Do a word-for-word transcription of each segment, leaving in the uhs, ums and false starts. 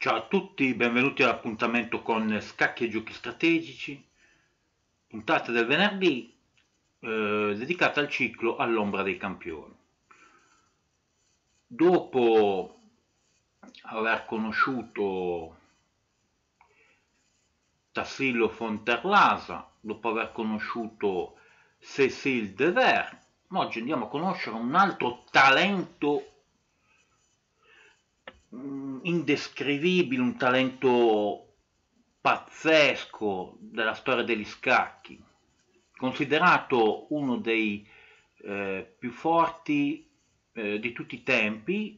Ciao a tutti, benvenuti all'appuntamento con Scacchi e Giochi Strategici, puntata del venerdì eh, dedicata al ciclo All'ombra dei campioni. Dopo aver conosciuto Tassilo Fonterlasa, dopo aver conosciuto Cécile Devers, oggi andiamo a conoscere un altro talento indescrivibile, un talento pazzesco della storia degli scacchi, considerato uno dei eh, più forti eh, di tutti i tempi.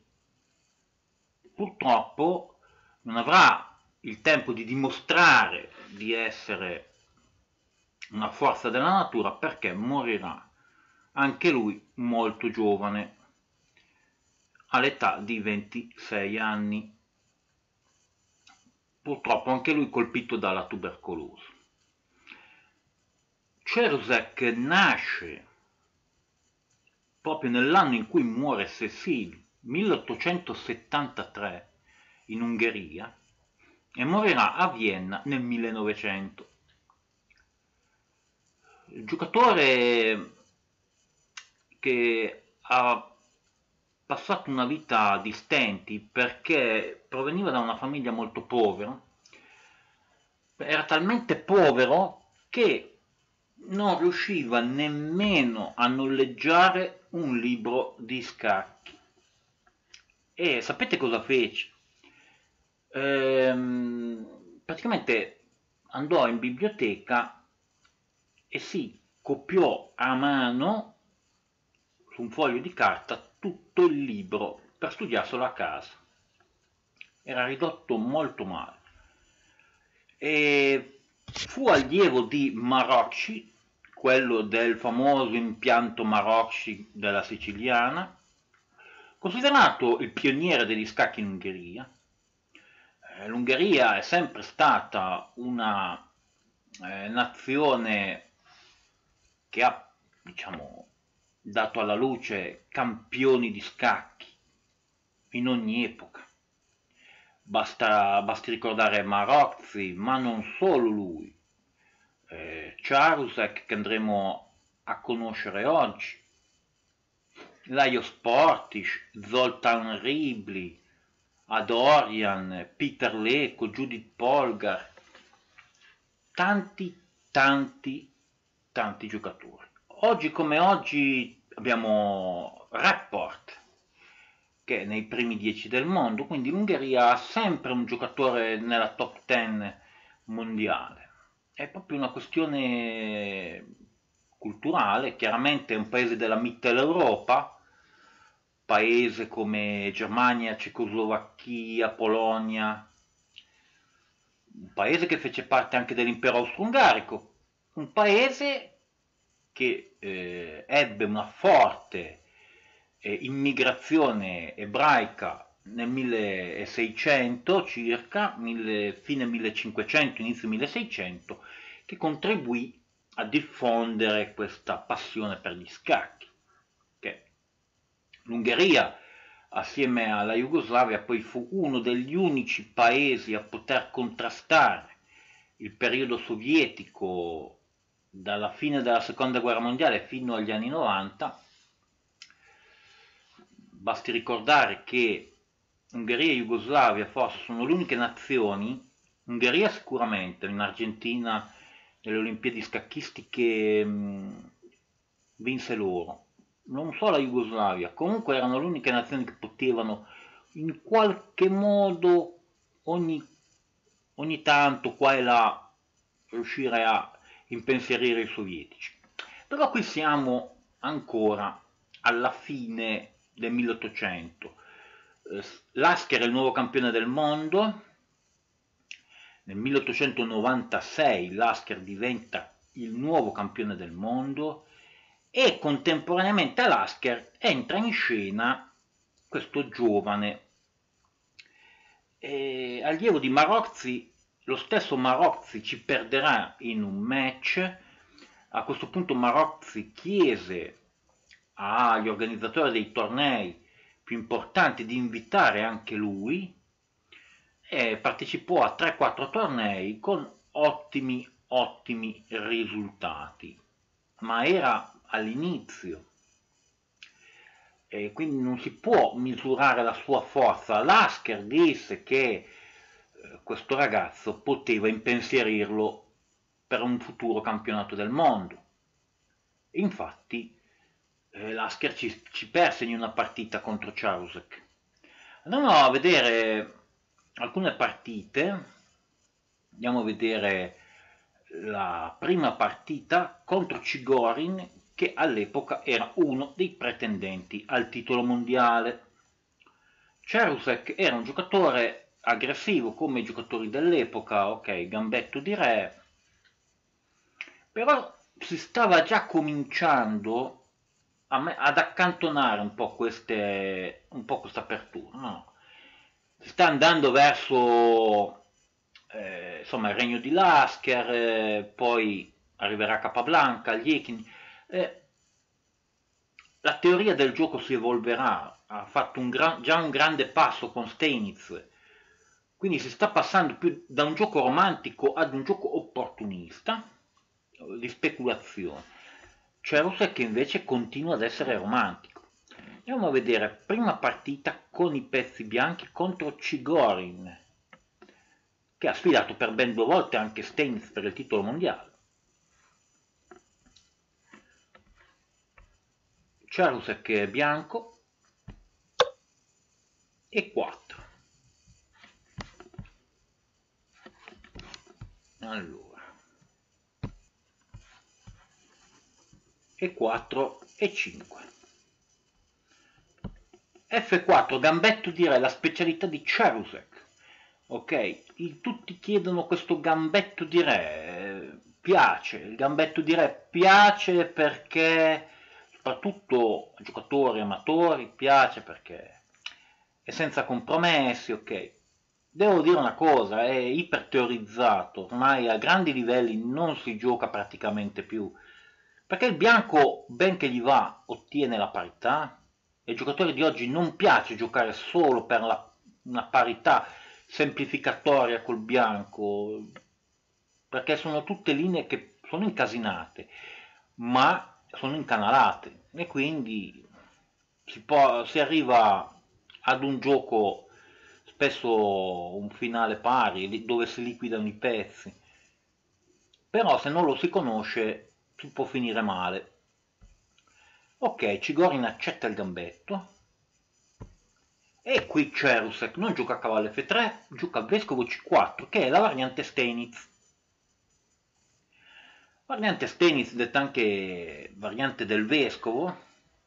Purtroppo non avrà il tempo di dimostrare di essere una forza della natura, perché morirà anche lui molto giovane, all'età di ventisei anni, purtroppo anche lui colpito dalla tubercolosi. Cersek nasce proprio nell'anno in cui muore Cécile, milleottocentosettantatré, in Ungheria, e morirà a Vienna nel millenovecento. Il giocatore che ha passato una vita di stenti perché proveniva da una famiglia molto povera, era talmente povero che non riusciva nemmeno a noleggiare un libro di scacchi. E sapete cosa fece? Ehm, praticamente andò in biblioteca e si copiò a mano su un foglio di carta tutto il libro per studiarselo a casa. Era ridotto molto male. E fu allievo di Marocci, quello del famoso impianto Marocci della Siciliana, considerato il pioniere degli scacchi in Ungheria. Eh, L'Ungheria è sempre stata una eh, nazione che ha, diciamo, dato alla luce campioni di scacchi in ogni epoca. Basta, basti ricordare Marozzi, ma non solo lui, eh, Charusek, che andremo a conoscere oggi, Lajos Portis, Zoltan Ribli, Adorian, Peter Leko, Judith Polgar, tanti, tanti, tanti giocatori. Oggi come oggi abbiamo Rapport, che è nei primi dieci del mondo, quindi l'Ungheria ha sempre un giocatore nella top dieci mondiale. È proprio una questione culturale, chiaramente è un paese della Mitteleuropa, paese come Germania, Cecoslovacchia, Polonia, un paese che fece parte anche dell'impero austro-ungarico, un paese che eh, ebbe una forte eh, immigrazione ebraica nel milleseicento circa, mille, fine millecinquecento, inizio milleseicento, che contribuì a diffondere questa passione per gli scacchi. Che l'Ungheria, assieme alla Jugoslavia, poi fu uno degli unici paesi a poter contrastare il periodo sovietico dalla fine della seconda guerra mondiale fino agli anni novanta. Basti ricordare che Ungheria e Jugoslavia forse sono le uniche nazioni, Ungheria sicuramente, in Argentina nelle Olimpiadi scacchistiche mh, vinse loro, non solo la Jugoslavia, comunque erano le uniche nazioni che potevano in qualche modo ogni, ogni tanto qua e là riuscire a impensierire i sovietici. Però qui siamo ancora alla fine del milleottocento. Eh, Lasker è il nuovo campione del mondo. Nel milleottocentonovantasei Lasker diventa il nuovo campione del mondo e contemporaneamente a Lasker entra in scena questo giovane eh, allievo di Marozzi. Lo stesso Marozzi ci perderà in un match. A questo punto Marozzi chiese agli organizzatori dei tornei più importanti di invitare anche lui e partecipò a tre quattro tornei con ottimi, ottimi risultati, ma era all'inizio e quindi non si può misurare la sua forza. Lasker disse che eh, questo ragazzo poteva impensierirlo per un futuro campionato del mondo. Infatti eh, Lasker ci, ci perse in una partita contro Charusek. Andiamo a vedere alcune partite, andiamo a vedere la prima partita contro Chigorin, che all'epoca era uno dei pretendenti al titolo mondiale. Charusek era un giocatore aggressivo come i giocatori dell'epoca, ok, gambetto di re, però si stava già cominciando a me, ad accantonare un po' queste, un po' questa apertura, no? Si sta andando verso eh, insomma il regno di Lasker, eh, poi arriverà Capablanca, Liekin. Eh, la teoria del gioco si evolverà, ha fatto un gran, già un grande passo con Steinitz, quindi si sta passando più da un gioco romantico ad un gioco opportunista, di speculazione. Cerusek che invece continua ad essere romantico. Andiamo a vedere prima partita con i pezzi bianchi contro Chigorin, che ha sfidato per ben due volte anche Steinitz per il titolo mondiale. Charusek è bianco e quattro. Allora, e quattro e cinque. F quattro, gambetto di re, la specialità di Charusek. Ok, il, tutti chiedono questo gambetto di re, piace, il gambetto di re piace perché, soprattutto a giocatori amatori, piace perché è senza compromessi, ok. Devo dire una cosa, è iperteorizzato, ormai a grandi livelli non si gioca praticamente più, perché il bianco, ben che gli va, ottiene la parità, e ai giocatori di oggi non piace giocare solo per la, una parità semplificatoria col bianco, perché sono tutte linee che sono incasinate, ma sono incanalate, e quindi si, può, si arriva ad un gioco spesso un finale pari, dove si liquidano i pezzi, però se non lo si conosce si può finire male. Ok, Chigorin accetta il gambetto, e qui Cerusek non gioca a cavallo F tre, gioca a vescovo C quattro, che è la variante Steinitz. Variante Steinitz, detta anche variante del vescovo,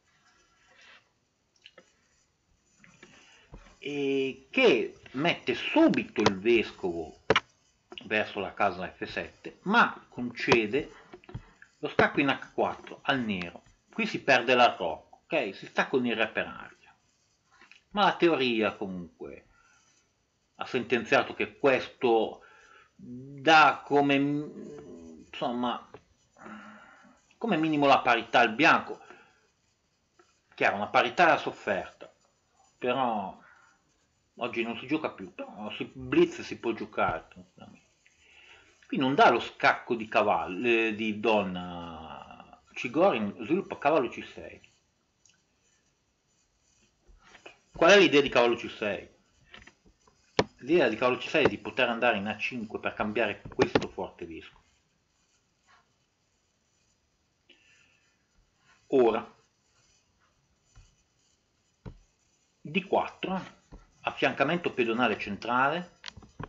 e che mette subito il vescovo verso la casa F sette, ma concede lo scacco in H quattro al nero. Qui si perde l'arrocco, ok? Si sta con il re per aria. Ma la teoria comunque ha sentenziato che questo dà come, insomma, come minimo la parità al bianco. Chiaro, una parità era sofferta, però oggi non si gioca più, però si, blitz si può giocare tranquillamente. Qui non dà lo scacco di cavallo, eh, di donna. Chigorin sviluppa cavallo C sei. Qual è l'idea di cavallo C sei? L'idea di cavallo C sei è di poter andare in A cinque per cambiare questo forte vescovo. Ora, D quattro, affiancamento pedonale centrale,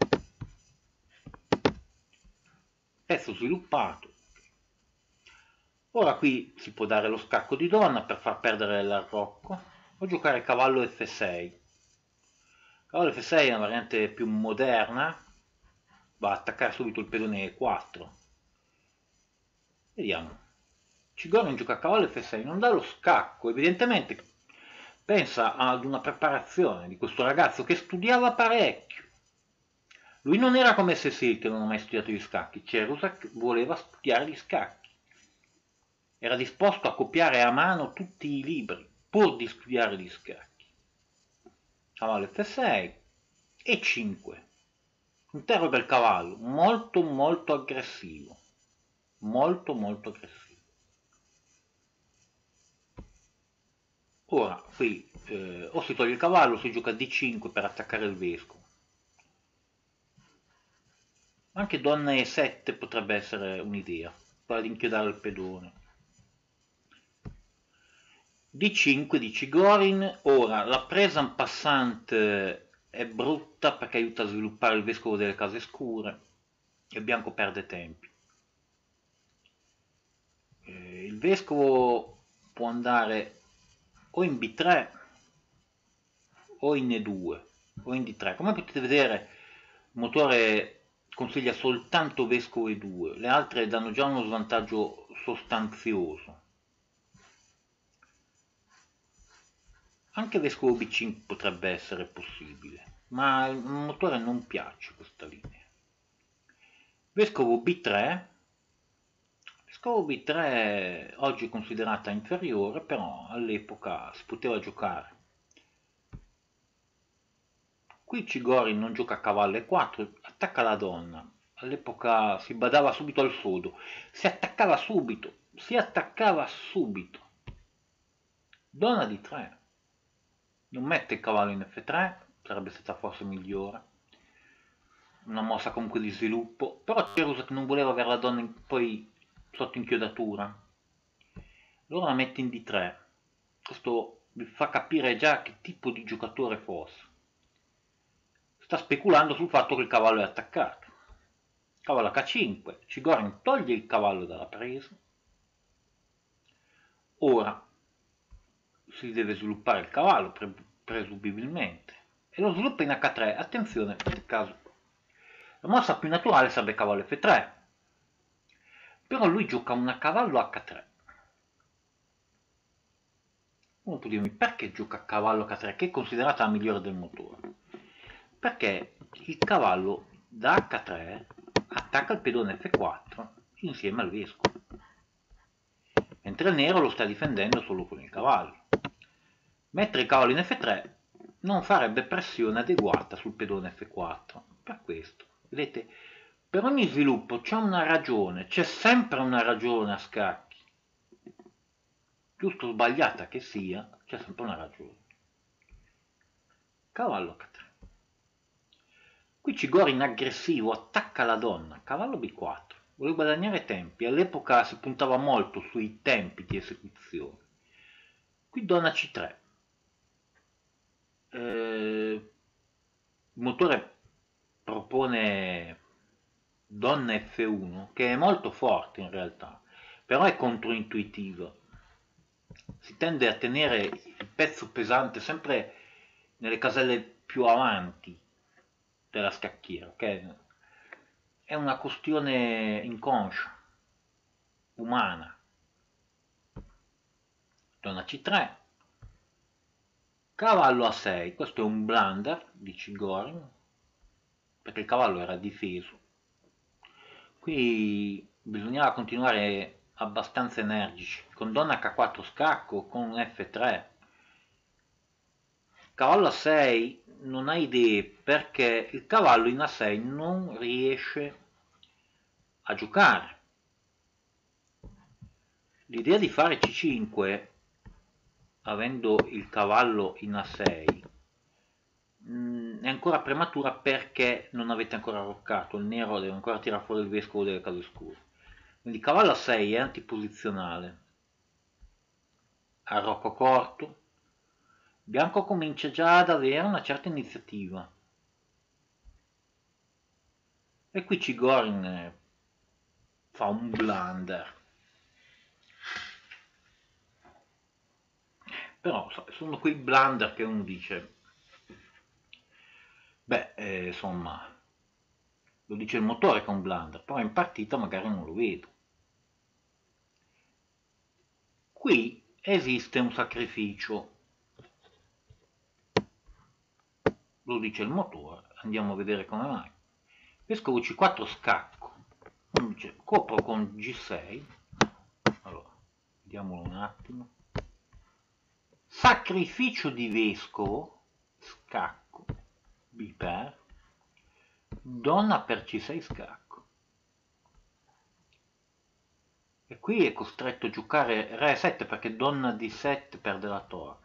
pezzo sviluppato. Ora qui si può dare lo scacco di donna per far perdere l'arrocco, o giocare cavallo F sei. Cavallo F sei è una variante più moderna, va a attaccare subito il pedone E quattro. Vediamo. Chigorin gioca a cavallo F sei, non dà lo scacco, evidentemente pensa ad una preparazione di questo ragazzo che studiava parecchio. Lui non era come Cecil che non ha mai studiato gli scacchi, Cerusek voleva studiare gli scacchi. Era disposto a copiare a mano tutti i libri pur di studiare gli scacchi. Cavallo F sei e cinque. interroga il cavallo, molto molto aggressivo, molto molto aggressivo. Ora, qui eh, o si toglie il cavallo, si gioca D cinque per attaccare il vescovo. Anche donna E sette potrebbe essere un'idea, quella di inchiodare il pedone. D cinque di Chigorin. Ora, la presa en passant è brutta perché aiuta a sviluppare il vescovo delle case scure e il bianco perde tempi. Eh, il vescovo può andare o in B tre o in E due o in D tre. Come potete vedere, il motore consiglia soltanto vescovo E due, le altre danno già uno svantaggio sostanzioso. Anche vescovo B cinque potrebbe essere possibile, ma al motore non piace questa linea. Vescovo B tre. Vescovo B tre oggi è considerata inferiore, però all'epoca si poteva giocare. Qui Chigorin non gioca a cavallo E quattro, attacca la donna. All'epoca si badava subito al sodo, si attaccava subito, si attaccava subito. Donna D tre. Non mette il cavallo in F tre, sarebbe stata forse migliore. Una mossa comunque di sviluppo, però Cerusek non voleva avere la donna in, poi sotto inchiodatura. Allora la mette in D tre. Questo vi fa capire già che tipo di giocatore fosse. Sta speculando sul fatto che il cavallo è attaccato. Cavallo H cinque, Chigorin toglie il cavallo dalla presa. Ora si deve sviluppare il cavallo, pre presumibilmente, e lo sviluppa in H tre. Attenzione, nel caso la mossa più naturale sarebbe cavallo F tre, però lui gioca una cavallo H tre. Uno può dirmi perché gioca cavallo H tre, che è considerata la migliore del motore? Perché il cavallo da H tre attacca il pedone F quattro insieme al vescovo, mentre il nero lo sta difendendo solo con il cavallo. Mettere il cavallo in F tre non farebbe pressione adeguata sul pedone F quattro. Per questo, vedete, per ogni sviluppo c'è una ragione, c'è sempre una ragione a scacchi. Giusto o sbagliata che sia, c'è sempre una ragione. Cavallo H tre. Qui Chigorin aggressivo attacca la donna, cavallo B quattro. Vuole guadagnare tempi, all'epoca si puntava molto sui tempi di esecuzione. Qui donna C tre. Eh, il motore propone donna F uno, che è molto forte in realtà, però è controintuitivo. Si tende a tenere il pezzo pesante sempre nelle caselle più avanti della scacchiera, ok? È una questione inconscia, umana. Donna C tre, cavallo A sei, questo è un blunder di Chigorin, perché il cavallo era difeso. Qui bisognava continuare abbastanza energici, con donna H quattro scacco, con F tre. Cavallo A sei non ha idee, perché il cavallo in A sei non riesce a giocare. L'idea di fare C cinque avendo il cavallo in A sei mh, è ancora prematura, perché non avete ancora roccato, il nero deve ancora tirare fuori il vescovo delle case scure. Quindi cavallo A sei è antiposizionale, arrocco corto, bianco comincia già ad avere una certa iniziativa. E qui Chigorin fa un blunder. Però sono quei blunder che uno dice, beh, eh, insomma, lo dice il motore che è un blunder, però in partita magari non lo vedo. Qui esiste un sacrificio, lo dice il motore, andiamo a vedere come mai. Vescovo C quattro scacco, dice, copro con G sei, allora, vediamolo un attimo. Sacrificio di vescovo, scacco, B per, donna per C sei scacco. E qui è costretto a giocare re sette perché donna D sette perde la torre.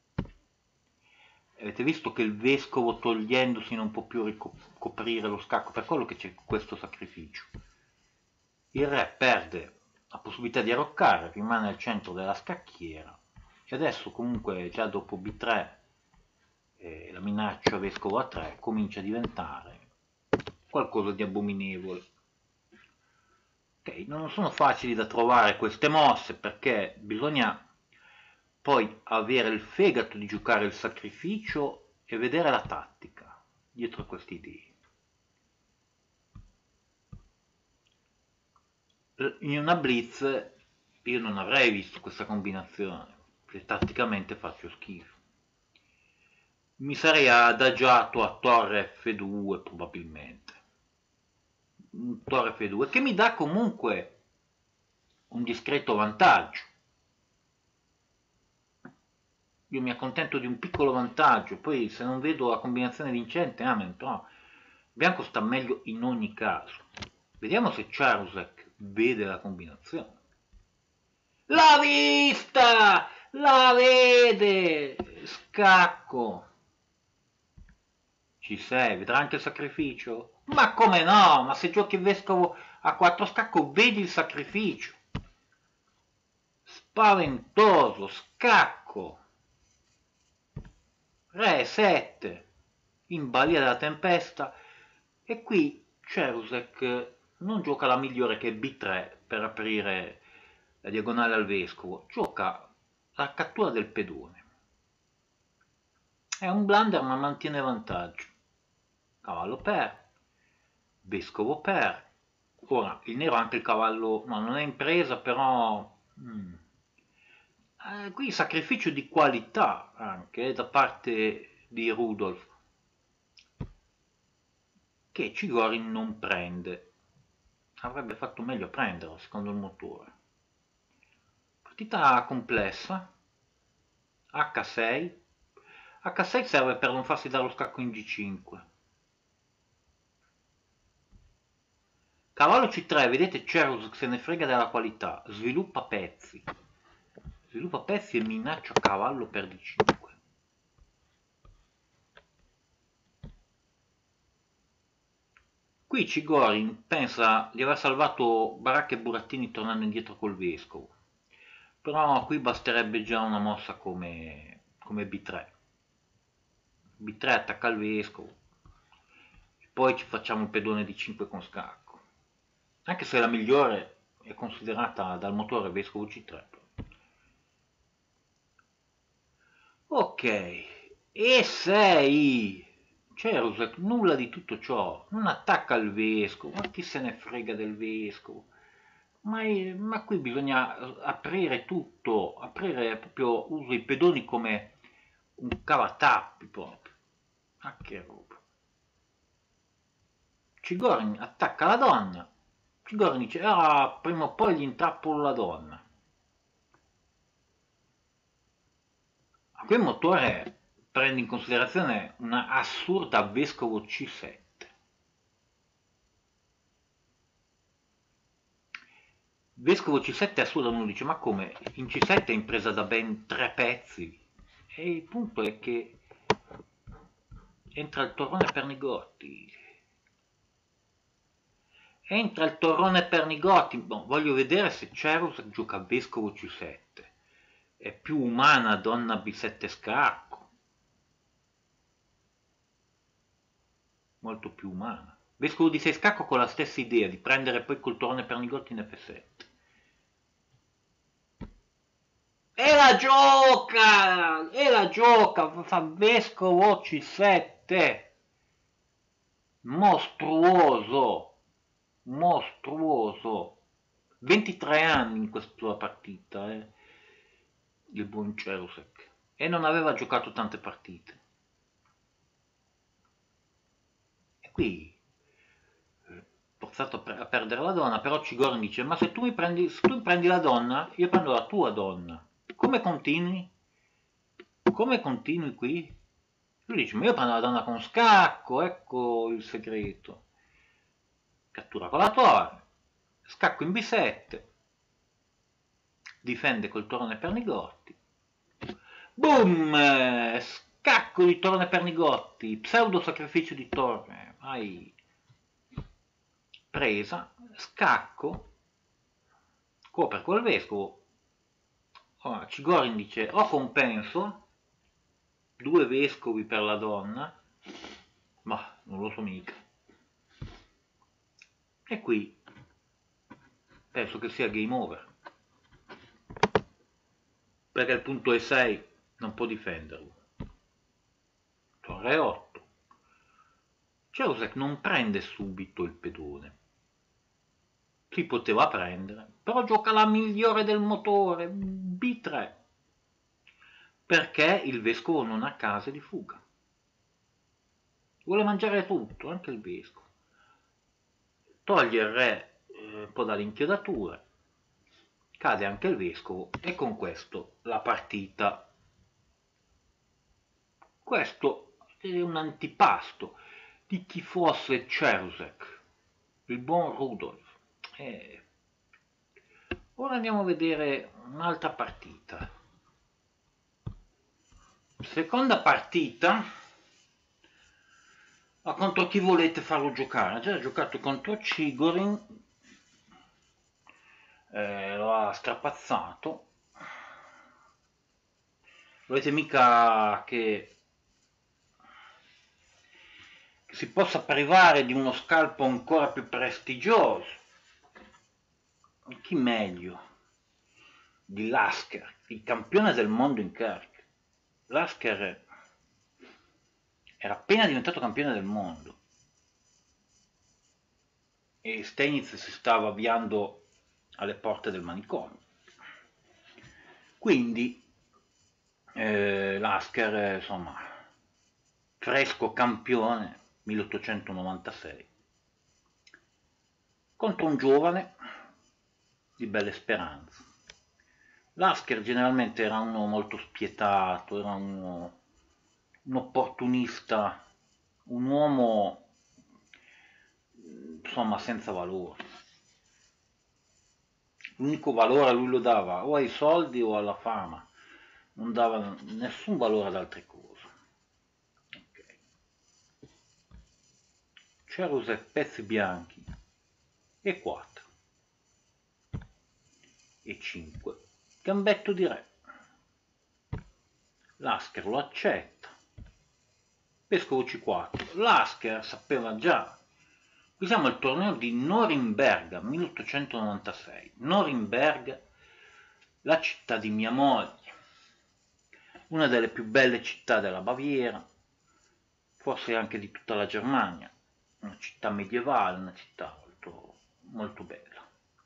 Avete visto che il vescovo togliendosi non può più ricoprire lo scacco, per quello che c'è questo sacrificio. Il re perde la possibilità di arroccare, rimane al centro della scacchiera e adesso comunque già dopo B tre eh, la minaccia vescovo A tre comincia a diventare qualcosa di abominevole. Okay, non sono facili da trovare queste mosse perché bisogna poi avere il fegato di giocare il sacrificio e vedere la tattica dietro a queste idee. In una blitz io non avrei visto questa combinazione, perché tatticamente faccio schifo. Mi sarei adagiato a torre F due probabilmente. Torre F due che mi dà comunque un discreto vantaggio. Io mi accontento di un piccolo vantaggio, poi se non vedo la combinazione vincente, amen, però bianco sta meglio in ogni caso. Vediamo se Charusek vede la combinazione. L'ha vista! La vede! Scacco! C sei, vedrà anche il sacrificio? Ma come no? Ma se giochi vescovo a quattro scacco, vedi il sacrificio. Spaventoso, scacco. Re sette, in balia della tempesta. E qui Charusek non gioca la migliore che è B tre per aprire la diagonale al vescovo, gioca la cattura del pedone. È un blunder ma mantiene vantaggio. Cavallo per, vescovo per. Ora, il nero ha anche il cavallo, no, non è in presa, però... Hmm. Eh, qui sacrificio di qualità anche da parte di Rudolf, che Chigorin non prende. Avrebbe fatto meglio a prenderlo, secondo il motore. Partita complessa. H sei. H sei serve per non farsi dare lo scacco in G cinque. Cavallo C tre, vedete Charusek se ne frega della qualità, sviluppa pezzi. Sviluppa pezzi e minaccia cavallo per D cinque. Qui Chigorin pensa di aver salvato Baracca e Burattini tornando indietro col vescovo, però qui basterebbe già una mossa come, come B tre. B tre attacca il vescovo, poi ci facciamo il pedone D cinque con scacco, anche se la migliore è considerata dal motore vescovo C tre. Ok, E sei. Charusek nulla di tutto ciò, non attacca il vescovo, ma chi se ne frega del vescovo? Ma, è, ma qui bisogna aprire tutto, aprire proprio, uso i pedoni come un cavatappi proprio. Ma che roba. Chigorin attacca la donna, Chigorin dice, ah, prima o poi gli intrappolo la donna. A quel motore prende in considerazione una assurda vescovo C sette. Vescovo C sette è assurdo, uno dice, ma come? In C sette è impresa da ben tre pezzi. E il punto è che entra il torrone Pernigotti. Entra il torrone Pernigotti. Bon, voglio vedere se Charusek gioca vescovo C sette. È più umana donna B sette scacco. Molto più umana. Vescovo di sei scacco con la stessa idea di prendere poi col torrone Pernigotti in F sette. E la gioca! E la gioca! Fa vescovo C sette. Mostruoso! Mostruoso! ventitré anni in questa partita, eh? Il buon Charusek. E non aveva giocato tante partite. E qui forzato a perdere la donna, però Chigorin dice, ma se tu mi prendi, se tu mi prendi la donna, io prendo la tua donna. Come continui? Come continui qui? Lui dice, ma io prendo la donna con scacco, ecco il segreto. cattura con la torre, scacco in B sette, difende col torone Pernigotti, boom, scacco di torone Pernigotti, pseudo sacrificio di torre, vai, presa, scacco, copre col vescovo. Ora Cigorin dice o compenso, due vescovi per la donna, ma non lo so mica. E qui penso che sia game over, perché il punto E sei non può difenderlo. Torre otto. Ceausescu non prende subito il pedone, si poteva prendere, però gioca la migliore del motore, B tre, perché il vescovo non ha case di fuga, vuole mangiare tutto, anche il vescovo. Toglie il re eh, un po' dall'inchiodatura, cade anche il vescovo e con questo la partita. Questo è un antipasto di chi fosse Ceausescu, il buon Rudolf. Eh, ora andiamo a vedere un'altra partita. Seconda partita, ma contro chi volete farlo giocare? Ha già giocato contro Cigorin, eh, lo ha strapazzato. Volete mica che, che si possa privare di uno scalpo ancora più prestigioso? Chi meglio di Lasker, il campione del mondo in Kerch. Lasker era appena diventato campione del mondo e Steinitz si stava avviando alle porte del manicomio. Quindi eh, Lasker, insomma, fresco campione milleottocentonovantasei, contro un giovane di belle speranze. Lasker generalmente era uno molto spietato, era uno, un opportunista, un uomo insomma senza valore. L'unico valore a lui lo dava o ai soldi o alla fama, non dava nessun valore ad altre cose. Okay. Ceausescu pezzi bianchi e quattro e cinque, gambetto di re. Lasker lo accetta, vescovo C quattro. Lasker sapeva già. Qui siamo al torneo di Norimberga, milleottocentonovantasei. Norimberga, la città di mia moglie, una delle più belle città della Baviera, forse anche di tutta la Germania, una città medievale, una città molto, molto bella.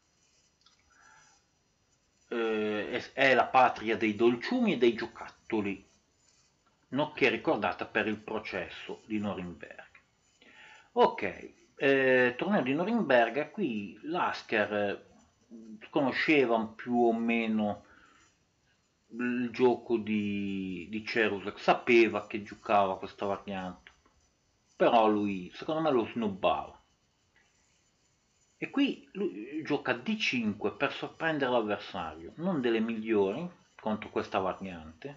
Eh, è la patria dei dolciumi e dei giocattoli, nonché ricordata per il processo di Norimberga. Ok. Eh, torneo di Norimberga, qui Lasker eh, conosceva più o meno il gioco di, di Ceausescu, sapeva che giocava questa variante, però lui secondo me lo snobbava. E qui lui gioca D cinque per sorprendere l'avversario, non delle migliori contro questa variante,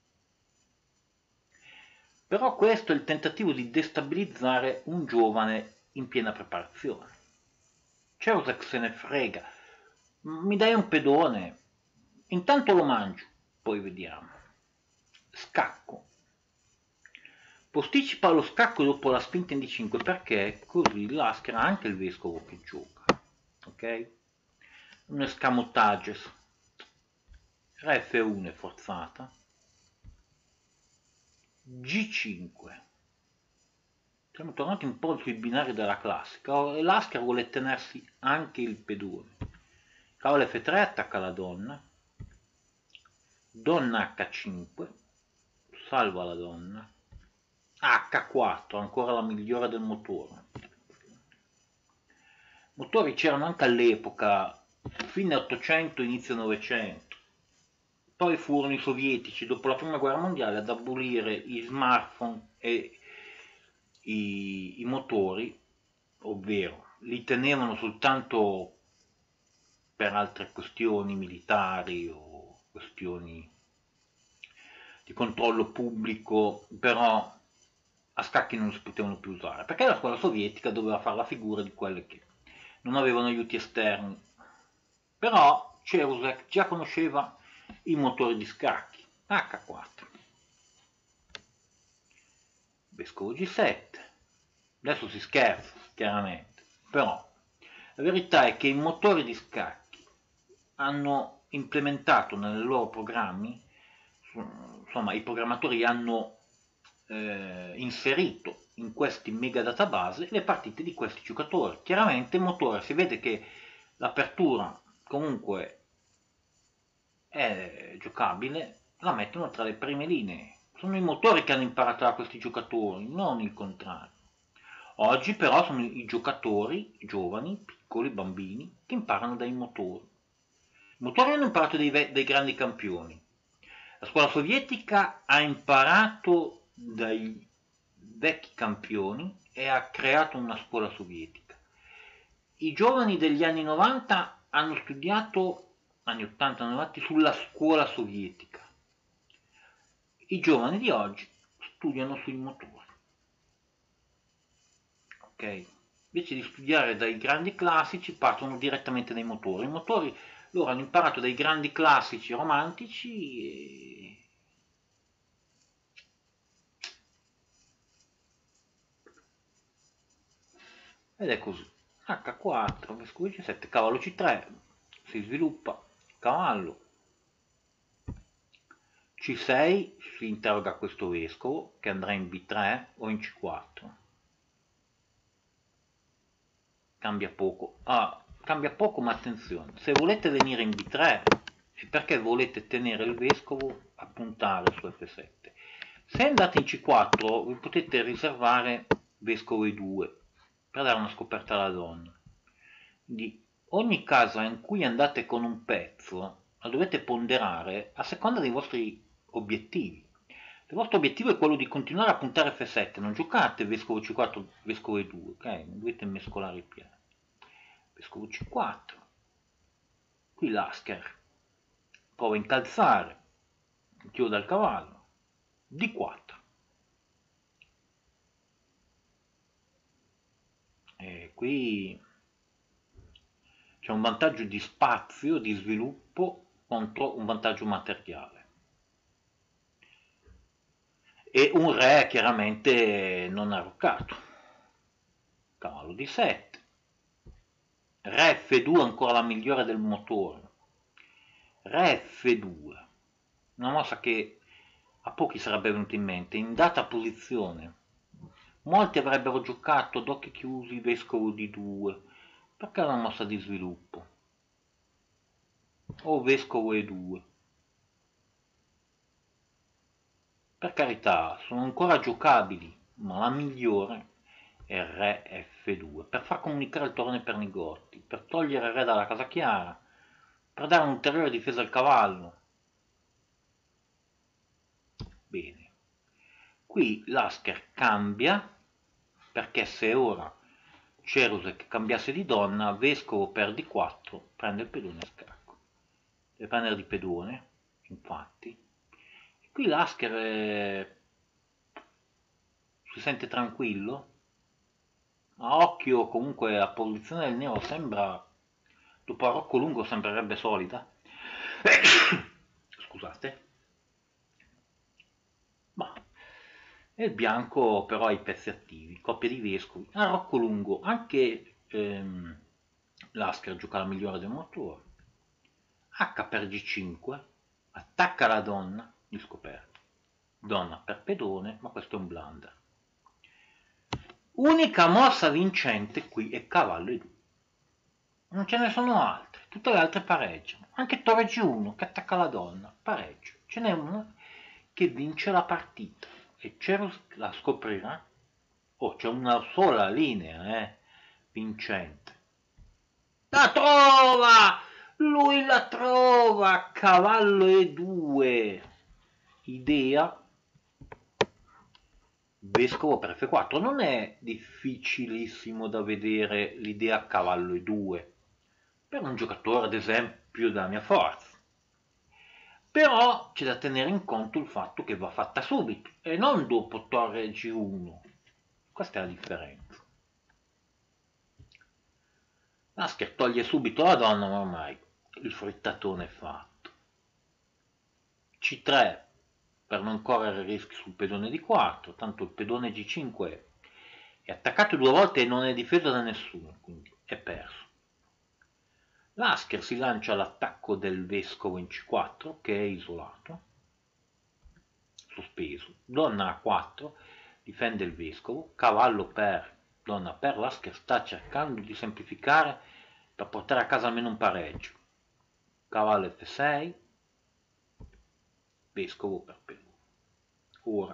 però questo è il tentativo di destabilizzare un giovane in piena preparazione. Ceausescu se ne frega, mi dai un pedone, intanto lo mangio, poi vediamo. Scacco. Posticipa lo scacco dopo la spinta in D cinque perché così Lasker ha anche il vescovo che gioca, ok? Un escamotage. Re F uno è forzata, G cinque. Siamo tornati un po' sui binari della classica. Lasker vuole tenersi anche il pedone. Cavallo F tre attacca la donna, donna H cinque, salva la donna, H quattro, ancora la migliore del motore. Motori c'erano anche all'epoca, fine ottocento, inizio novecento. Poi furono i sovietici, dopo la prima guerra mondiale, ad abolire i smartphone e i, i motori, ovvero li tenevano soltanto per altre questioni militari o questioni di controllo pubblico, però a scacchi non si potevano più usare, perché la scuola sovietica doveva fare la figura di quelle che non avevano aiuti esterni. Però Ceausescu già conosceva i motori di scacchi, acca quattro, vescovo G sette, adesso si scherza chiaramente, però la verità è che i motori di scacchi hanno implementato nei loro programmi, insomma i programmatori hanno eh, inserito in questi mega database le partite di questi giocatori. Chiaramente il motore, si vede che l'apertura comunque è giocabile, la mettono tra le prime linee. Sono i motori che hanno imparato da questi giocatori, non il contrario. Oggi però sono i giocatori giovani, piccoli, bambini, che imparano dai motori. I motori hanno imparato dai, dai grandi campioni. La scuola sovietica ha imparato dai vecchi campioni e ha creato una scuola sovietica. I giovani degli anni novanta hanno studiato, anni ottanta novanta, sulla scuola sovietica. I giovani di oggi studiano sui motori. Ok? Invece di studiare dai grandi classici, partono direttamente dai motori. I motori loro hanno imparato dai grandi classici romantici e... ed è così. acca quattro, vescovo G sette, cavallo C tre, si sviluppa, cavallo. C sei, si interroga questo vescovo, che andrà in B tre o in C quattro. Cambia poco. Ah, cambia poco, ma attenzione, se volete venire in B tre è perché volete tenere il vescovo a puntare su F sette. Se andate in C quattro vi potete riservare vescovo E due per dare una scoperta alla donna. Quindi ogni casa in cui andate con un pezzo la dovete ponderare a seconda dei vostri obiettivi. Se il vostro obiettivo è quello di continuare a puntare F sette, non giocate vescovo C quattro, vescovo E due, ok? Non dovete mescolare i piani. Vescovo C quattro, qui l'Asker prova a incalzare, chiude il cavallo, D quattro. E qui c'è un vantaggio di spazio, di sviluppo contro un vantaggio materiale. E un re chiaramente non arroccato. Cavallo D sette. Re F due ancora la migliore del motore. Re F due. Una mossa che a pochi sarebbe venuta in mente. In data posizione molti avrebbero giocato ad occhi chiusi vescovo D due, perché è una mossa di sviluppo, o vescovo E due. Per carità, sono ancora giocabili, ma la migliore è re F due, per far comunicare il torrone per Nigotti, per togliere il re dalla casa chiara, per dare un'ulteriore difesa al cavallo. Bene, qui l'Asker cambia, perché se ora Ceausescu cambiasse di donna, vescovo per D quattro, prende il pedone a scacco. Deve prendere di pedone, infatti. E qui l'Asker è... si sente tranquillo. A occhio comunque la posizione del nero sembra, dopo a rocco lungo sembrerebbe solida. Scusate. Ma e il bianco però ha i pezzi attivi, coppia di vescovi. A rocco lungo anche ehm, l'Asker gioca la migliore del motore. H per G cinque, attacca la donna, di scoperto. Donna per pedone, ma questo è un blunder. Unica mossa vincente qui è cavallo E due. Non ce ne sono altre, tutte le altre pareggiano. Anche torre G uno che attacca la donna, pareggio. Ce n'è una che vince la partita e Ceausescu la scoprirà. Oh, c'è una sola linea, eh, vincente. La trova! Lui la trova! Cavallo E due. Idea vescovo per effe quattro. Non è difficilissimo da vedere l'idea cavallo e due per un giocatore ad esempio della mia forza, però c'è da tenere in conto il fatto che va fatta subito e non dopo torre gi uno. Questa è la differenza. Lasker toglie subito la donna, ma ormai il frittatone è fatto. ci tre per non correre rischi sul pedone di quattro, tanto il pedone gi cinque è attaccato due volte e non è difeso da nessuno, quindi è perso. Lasker si lancia all'attacco del vescovo in ci quattro, che è isolato, sospeso. Donna a quattro, difende il vescovo. Cavallo per donna per Lasker sta cercando di semplificare per portare a casa almeno un pareggio. Cavallo effe sei, vescovo per pedone. Ora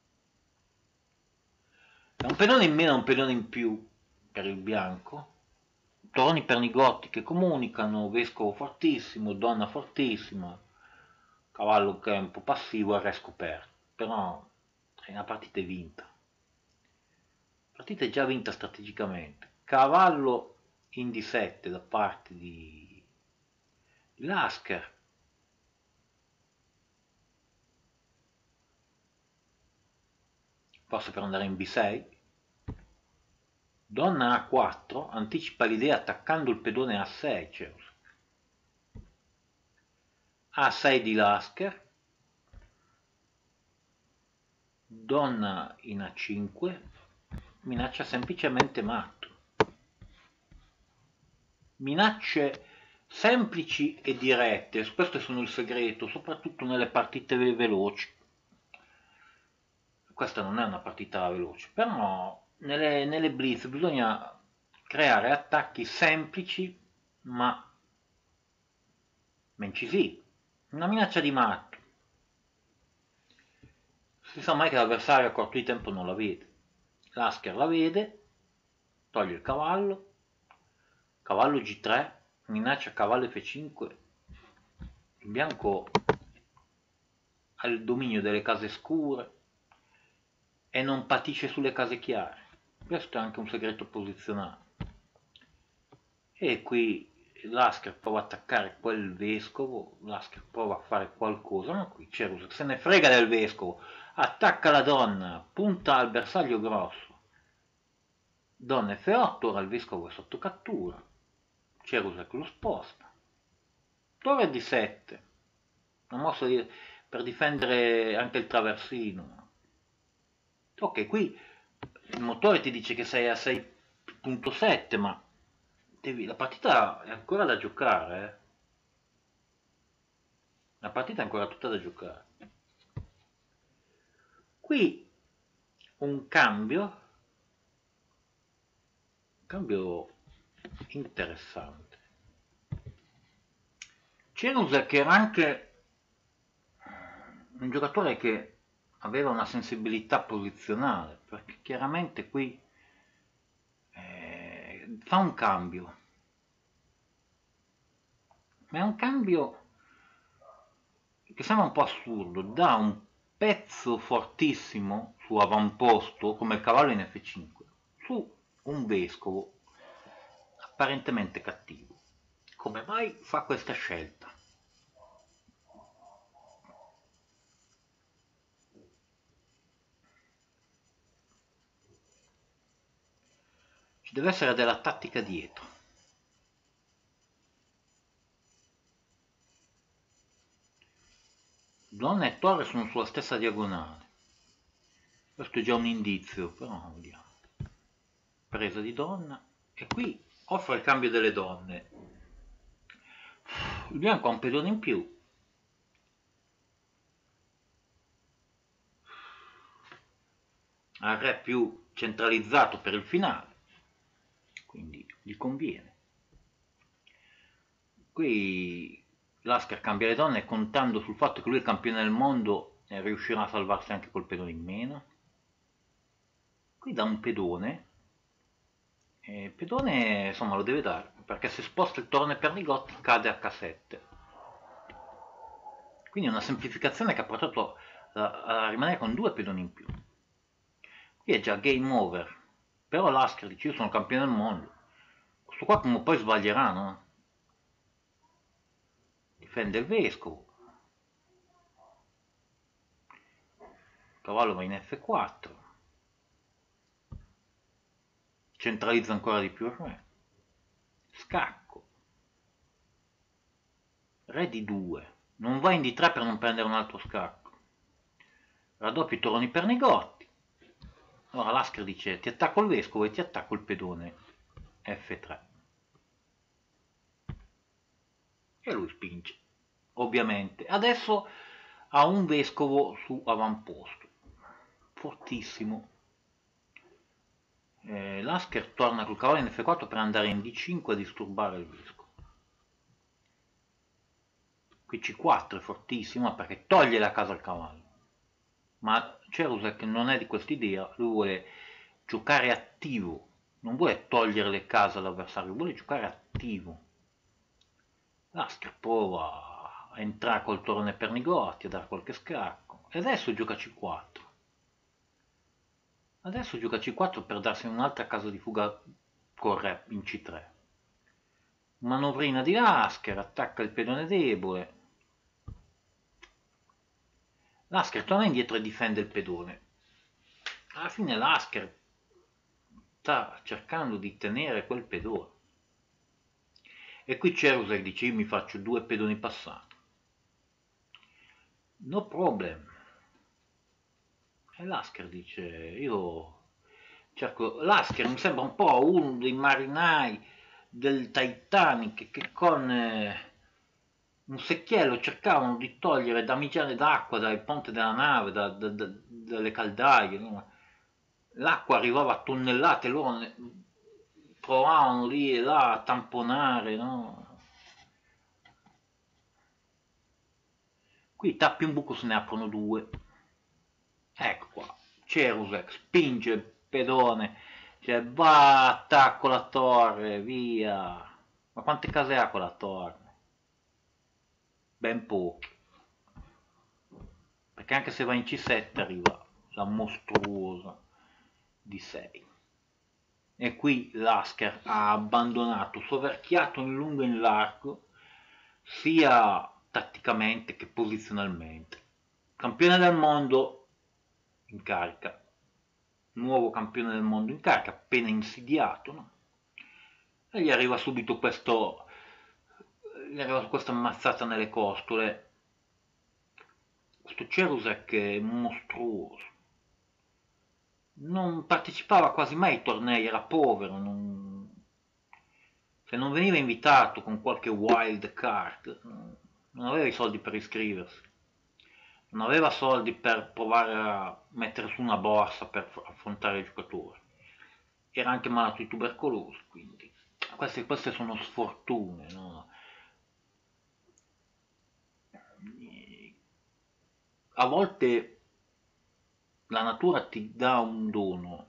è un pedone in meno, un pedone in più per il bianco. Torni per Nigotti che comunicano, vescovo fortissimo, donna fortissima, cavallo che è un po' passivo e re scoperto, però la partita è vinta. La partita è già vinta strategicamente. Cavallo in di sette da parte di, di Lasker. Forse per andare in bi sei. Donna a quattro, anticipa l'idea attaccando il pedone a sei, Ceus. a sei di Lasker. Donna in a cinque, minaccia semplicemente matto. Minacce semplici e dirette, questo sono il segreto, soprattutto nelle partite veloci. Questa non è una partita veloce, però nelle, nelle blitz bisogna creare attacchi semplici ma, ma incisivi. Una minaccia di matto. Si sa mai che l'avversario a corto di tempo non la vede. Lasker la vede, toglie il cavallo, cavallo gi tre, minaccia cavallo effe cinque. Il bianco ha il dominio delle case scure e non patisce sulle case chiare. Questo è anche un segreto posizionale. E qui Lasker prova a attaccare quel vescovo, Lasker prova a fare qualcosa, ma qui Cerus se ne frega del vescovo, attacca la donna, punta al bersaglio grosso. Donna effe otto, ora il vescovo è sotto cattura, Cerusek lo sposta. Torre di sette, una mossa di, per difendere anche il traversino. Ok, qui il motore ti dice che sei a sei virgola sette, ma devi, la partita è ancora da giocare, eh? La partita è ancora tutta da giocare. Qui un cambio, un cambio interessante. Cerusek era anche un giocatore che aveva una sensibilità posizionale, perché chiaramente qui eh, fa un cambio, ma è un cambio che sembra un po' assurdo, dà un pezzo fortissimo su avamposto come il cavallo in effe cinque su un vescovo apparentemente cattivo. Come mai fa questa scelta? Ci deve essere della tattica dietro. Donna e torre sono sulla stessa diagonale. Questo è già un indizio, però vediamo. Presa di donna. E qui offre il cambio delle donne. Il bianco ha un pedone in più. Ha il re più centralizzato per il finale. Quindi gli conviene. Qui Lasker cambia le donne contando sul fatto che lui è il campione del mondo e riuscirà a salvarsi anche col pedone in meno. Qui dà un pedone. E pedone insomma lo deve dare, perché se sposta il torne per Nigotti cade acca sette. Quindi una semplificazione che ha portato a, a rimanere con due pedoni in più. qui è già game over. Però Lasker dice io sono campione del mondo, questo qua prima o poi sbaglierà, no? Difende il vescovo, cavallo va in effe quattro, centralizza ancora di più il re, scacco, re di due, non va in di tre per non prendere un altro scacco, raddoppi torni per Negotti. Allora Lasker dice ti attacco il vescovo e ti attacco il pedone, effe tre, e lui spinge, ovviamente. Adesso ha un vescovo su avamposto, fortissimo. Eh, Lasker torna col cavallo in effe quattro per andare in di cinque a disturbare il vescovo. Qui ci quattro è fortissimo perché toglie la casa al cavallo, ma Cerusek non è di quest'idea, lui vuole giocare attivo, non vuole togliere le case all'avversario, vuole giocare attivo. Lasker prova a entrare col torone per Negotti, a dare qualche scacco, e adesso gioca ci quattro. Adesso gioca ci quattro per darsi un'altra casa di fuga con re in ci tre. Manovrina di Lasker, attacca il pedone debole. Lasker torna indietro e difende il pedone. Alla fine Lasker sta cercando di tenere quel pedone. E qui Cerusek dice io mi faccio due pedoni passati. No problem. E Lasker dice io cerco. Lasker mi sembra un po' uno dei marinai del Titanic che con eh, un secchiello cercavano di togliere damigelle d'acqua dal ponte della nave, da, da, da, dalle caldaie, no? L'acqua arrivava a tonnellate, loro ne, provavano lì e là a tamponare, no? Qui tappi un buco, se ne aprono due. Ecco qua, Cerusek spinge il pedone, cioè va, attacco la torre, via. Ma quante case ha quella torre? Ben poche. Perché anche se va in ci sette arriva la mostruosa di sei. E qui Lasker ha abbandonato, soverchiato in lungo e in largo, sia tatticamente che posizionalmente. Campione del mondo in carica, nuovo campione del mondo in carica, appena insidiato, no? E gli arriva subito questo, gli arriva questa ammazzata nelle costole. Questo Cerusek è mostruoso. Non partecipava quasi mai ai tornei, era povero, non... se non veniva invitato con qualche wild card, non aveva i soldi per iscriversi, non aveva soldi per provare a mettere su una borsa per affrontare i giocatori, era anche malato di tubercolosi, quindi queste, queste sono sfortune, no? A volte la natura ti dà un dono,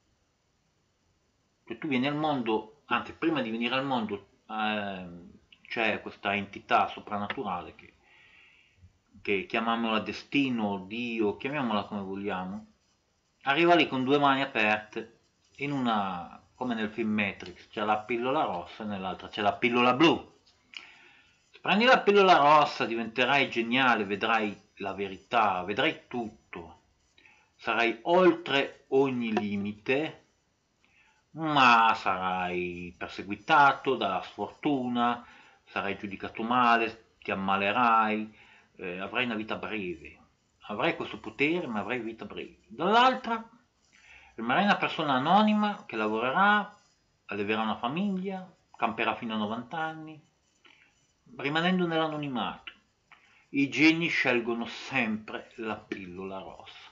che tu vieni al mondo, anzi prima di venire al mondo eh, c'è questa entità soprannaturale che, che chiamiamola destino, Dio, chiamiamola come vogliamo, arriva lì con due mani aperte, in una, come nel film Matrix, c'è la pillola rossa e nell'altra c'è la pillola blu. Se prendi la pillola rossa diventerai geniale, vedrai la verità, vedrai tutto, sarai oltre ogni limite, ma sarai perseguitato dalla sfortuna, sarai giudicato male, ti ammalerai, eh, avrai una vita breve, avrai questo potere ma avrai vita breve. Dall'altra rimarrai una persona anonima che lavorerà, alleverà una famiglia, camperà fino a novanta anni, rimanendo nell'anonimato. I geni scelgono sempre la pillola rossa,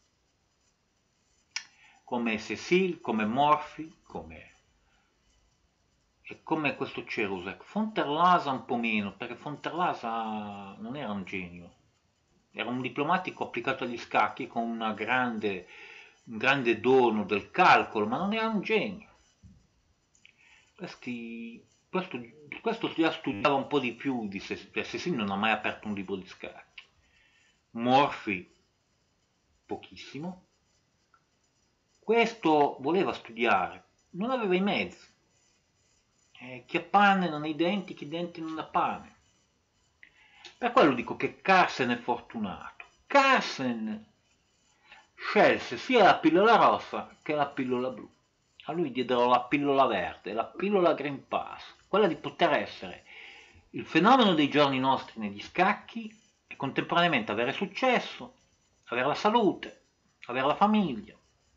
come Cecil, come Morphy, come... e come questo Cerusek. Fonterlasa un po' meno, perché Fonterlasa non era un genio, era un diplomatico applicato agli scacchi con una grande, un grande dono del calcolo, ma non era un genio. Questi, questo, questo già studiava un po' di più di Cecil, Cecil non ha mai aperto un libro di scacchi. Morphy pochissimo. Questo voleva studiare, non aveva i mezzi. Eh, chi ha pane non ha i denti, chi ha i denti non ha pane. Per quello dico che Carsten è fortunato. Carsten scelse sia la pillola rossa che la pillola blu. A lui diedero la pillola verde, la pillola Green Pass, quella di poter essere il fenomeno dei giorni nostri negli scacchi e contemporaneamente avere successo, avere la salute, avere la famiglia.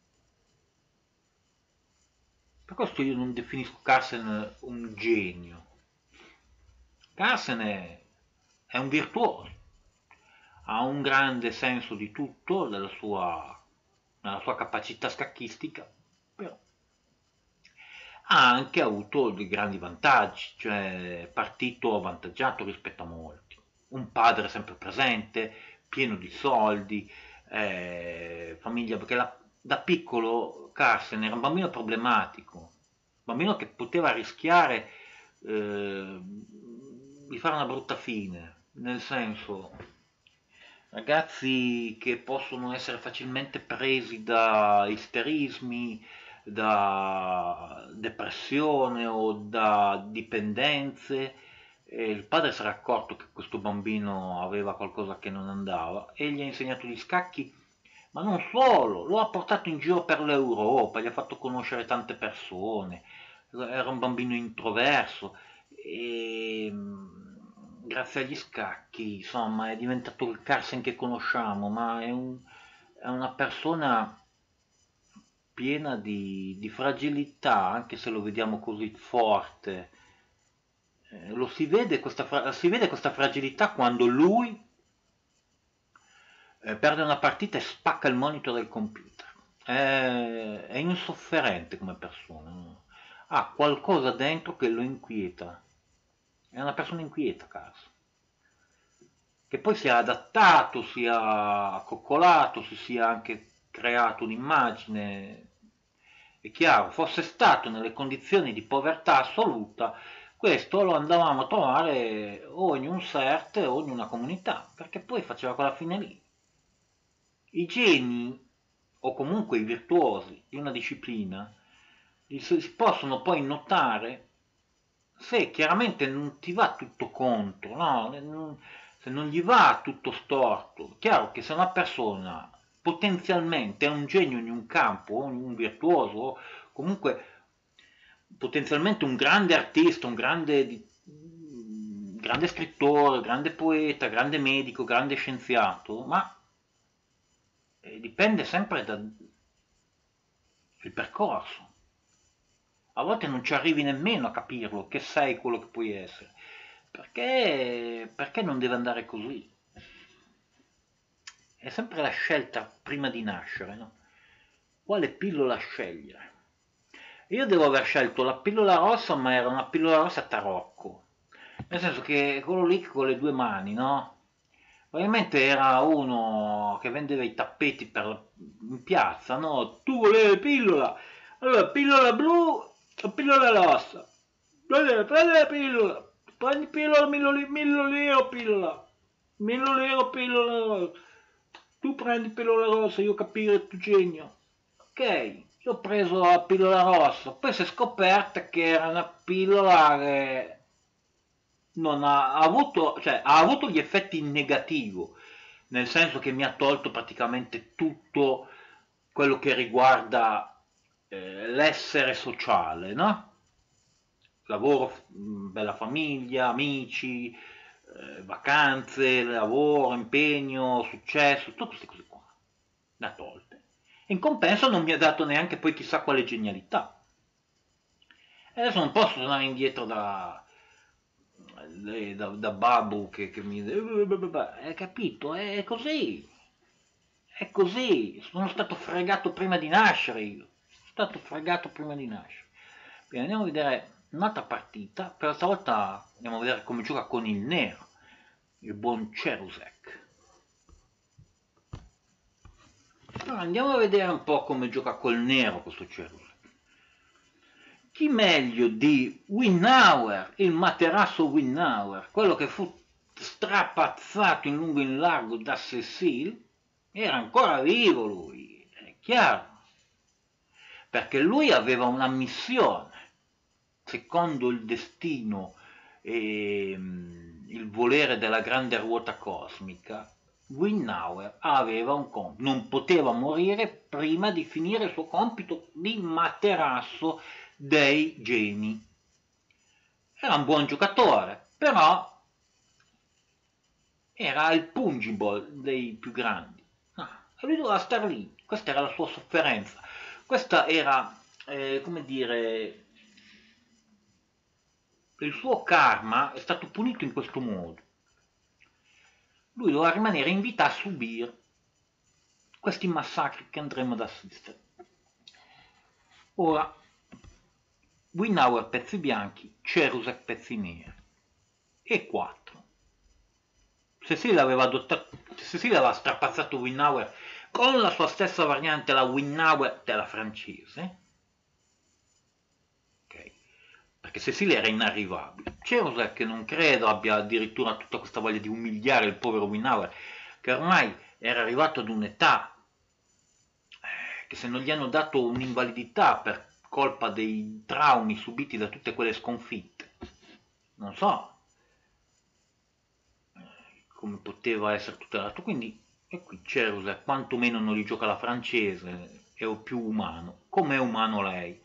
Per questo io non definisco Carsten un genio. Carsten è, è un virtuoso, ha un grande senso di tutto, della sua, della sua capacità scacchistica, però ha anche avuto dei grandi vantaggi, cioè è partito avvantaggiato rispetto a molti. Un padre sempre presente, pieno di soldi, eh, famiglia, perché la, da piccolo Carsten era un bambino problematico, un bambino che poteva rischiare eh, di fare una brutta fine, nel senso, ragazzi che possono essere facilmente presi da isterismi, da depressione o da dipendenze. E il padre si era accorto che questo bambino aveva qualcosa che non andava e gli ha insegnato gli scacchi, ma non solo, lo ha portato in giro per l'Europa, gli ha fatto conoscere tante persone, era un bambino introverso e grazie agli scacchi, insomma, è diventato il Carsten che conosciamo, ma è, un, è una persona piena di, di fragilità, anche se lo vediamo così forte. Eh, lo si vede questa, si vede questa fragilità quando lui eh, perde una partita e spacca il monitor del computer. È, è insofferente come persona, no? Ha qualcosa dentro che lo inquieta. È una persona inquieta, Carlos. Che poi si è adattato, si è accoccolato, si sia anche creato un'immagine. È chiaro, fosse stato nelle condizioni di povertà assoluta, questo lo andavamo a trovare o in un C E R T o in una comunità, perché poi faceva quella fine lì. I geni, o comunque i virtuosi di una disciplina, si possono poi notare se chiaramente non ti va tutto contro, no? Se non gli va tutto storto. Chiaro che se una persona potenzialmente è un genio in un campo, un virtuoso, comunque potenzialmente un grande artista, un grande, grande scrittore, grande poeta, grande medico, grande scienziato, ma dipende sempre dal percorso. A volte non ci arrivi nemmeno a capirlo, che sei quello che puoi essere. Perché, perché non deve andare così? È sempre la scelta prima di nascere, no? Quale pillola scegliere? Io devo aver scelto la pillola rossa, ma era una pillola rossa tarocco. Nel senso che quello lì con le due mani, no? Ovviamente era uno che vendeva i tappeti per, in piazza, no? Tu volevi pillola, allora pillola blu o pillola rossa? Prendi, prendi la pillola, prendi pillola, milloliro pillola, milloliro pillola, tu prendi pillola rossa, io capire tu genio. Ok, io ho preso la pillola rossa, poi si è scoperta che era una pillola che non ha, ha avuto, cioè, ha avuto gli effetti in negativo, nel senso che mi ha tolto praticamente tutto quello che riguarda eh, l'essere sociale, no? Lavoro, bella famiglia, amici, eh, vacanze, lavoro, impegno, successo, tutte queste cose qua. Le ha tolte. In compenso non mi ha dato neanche poi chissà quale genialità. E adesso non posso tornare indietro da, da, da Babu che, che mi... Hai capito? È così. È così. Sono stato fregato prima di nascere io. Sono stato fregato prima di nascere. Bene, andiamo a vedere un'altra partita. Per stavolta andiamo a vedere come gioca con il nero, il buon Cerusek. Allora, andiamo a vedere un po' come gioca col nero questo Cerusek. Chi meglio di Winauer, il materasso Winauer, quello che fu strapazzato in lungo e in largo da Cecil, era ancora vivo lui, è chiaro. perché lui aveva una missione, secondo il destino e il volere della grande ruota cosmica. Windauer aveva un compito, non poteva morire prima di finire il suo compito di materasso dei geni. Era un buon giocatore, però era il pungible dei più grandi. Ah, e lui doveva stare lì, questa era la sua sofferenza, questa era, eh, come dire, il suo karma è stato punito in questo modo. Lui doveva rimanere in vita a subire questi massacri che andremo ad assistere. Ora, Windauer pezzi bianchi, Cerusek pezzi neri. E quattro. Cecilia aveva adottato, Cecilia aveva strapazzato Windauer con la sua stessa variante, la Windauer della francese. Ok. Perché Cecilia era inarrivabile. Cerusek non credo abbia addirittura tutta questa voglia di umiliare il povero Windauer, che ormai era arrivato ad un'età che se non gli hanno dato un'invalidità per colpa dei traumi subiti da tutte quelle sconfitte, non so come poteva essere tutelato. Quindi e qui Cerusek quantomeno non gli gioca la francese, è più umano, come è umano lei.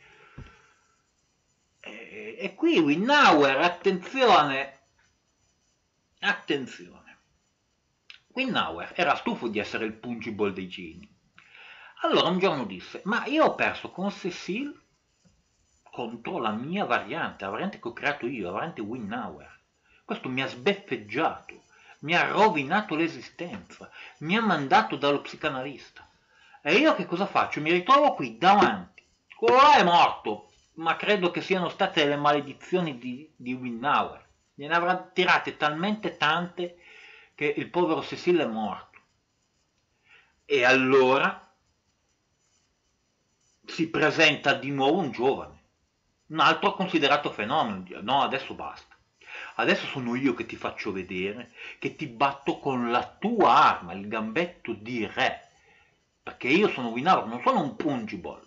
E, e qui Windauer, attenzione, attenzione, Windauer era stufo di essere il pungible dei geni. Allora un giorno disse: ma io ho perso con Cecile contro la mia variante, la variante che ho creato io, la variante Windauer. Questo mi ha sbeffeggiato, mi ha rovinato l'esistenza, mi ha mandato dallo psicanalista. E io che cosa faccio? Mi ritrovo qui davanti. Quello là è morto, ma credo che siano state le maledizioni di, di Windauer. Gliene avrà tirate talmente tante che il povero Cecile è morto. E allora si presenta di nuovo un giovane, un altro considerato fenomeno. No, adesso basta. Adesso sono io che ti faccio vedere, che ti batto con la tua arma, il gambetto di re. Perché io sono Windauer, non sono un pungible.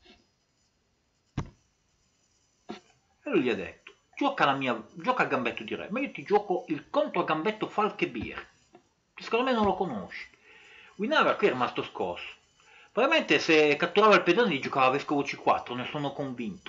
E lui gli ha detto: gioca, la mia, gioca il gambetto di re, ma io ti gioco il controgambetto Falkebeer, che secondo me non lo conosci. Windauer qui è rimasto scosso. Probabilmente se catturava il pedone gli giocava vescovo C quattro, ne sono convinto.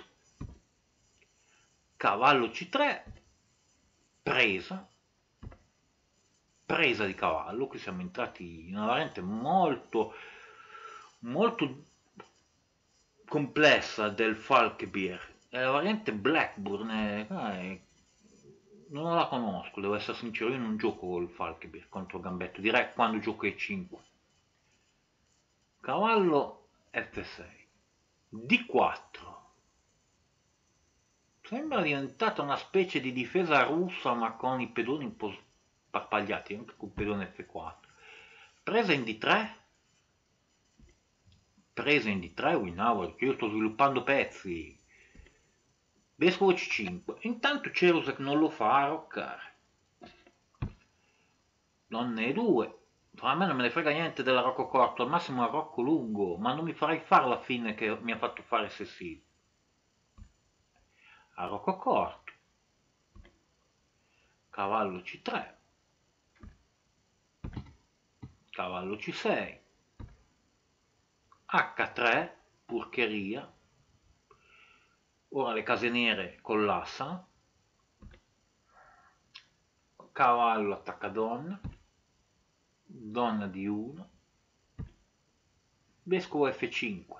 Cavallo C tre, presa, presa di cavallo. Qui siamo entrati in una variante molto, molto complessa del Falkebeer. È la variante Blackburn, è, è, non la conosco, devo essere sincero, io non gioco col Falkebeer contro gambetto di re quando gioco E cinque. Cavallo F sei, D quattro, sembra diventata una specie di difesa russa ma con i pedoni un po' sparpagliati, anche con il pedone F quattro, presa in D tre, presa in D tre Windauer, che io sto sviluppando pezzi, vescovo C cinque, intanto Cerusek non lo fa arroccare, donne E due, a me non me ne frega niente dell'arrocco corto, al massimo arrocco lungo, ma non mi farai fare la fine che mi ha fatto fare Cecile. Arrocco corto, cavallo C tre, cavallo C sei, H tre, porcheria. Ora le case nere collassano, cavallo attacca donna, donna di uno, vescovo F cinque.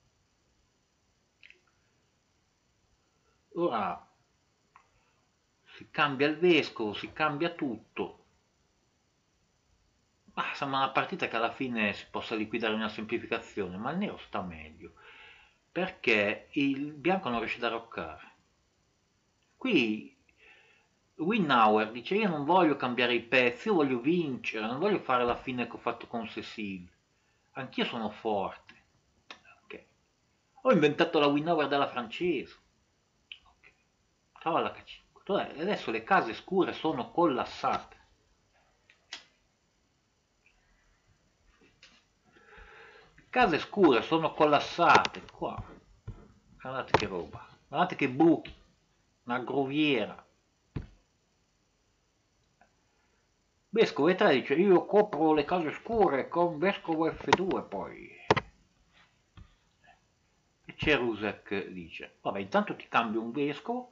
Ora si cambia il vescovo, si cambia tutto. Ma sembra una partita che alla fine si possa liquidare in una semplificazione, ma il nero sta meglio, perché il bianco non riesce ad arroccare. Qui Windauer dice: io non voglio cambiare i pezzi, io voglio vincere, non voglio fare la fine che ho fatto con Cecile. Anch'io sono forte. Okay. Ho inventato la Windauer della francese. Okay. Cavallo H cinque. Adesso le case scure sono collassate. Le case scure sono collassate qua. Guardate che roba, guardate che buchi, una groviera. Vescovo E tre dice io copro le case scure con vescovo F due poi. E Cerusek dice vabbè intanto ti cambio un vescovo,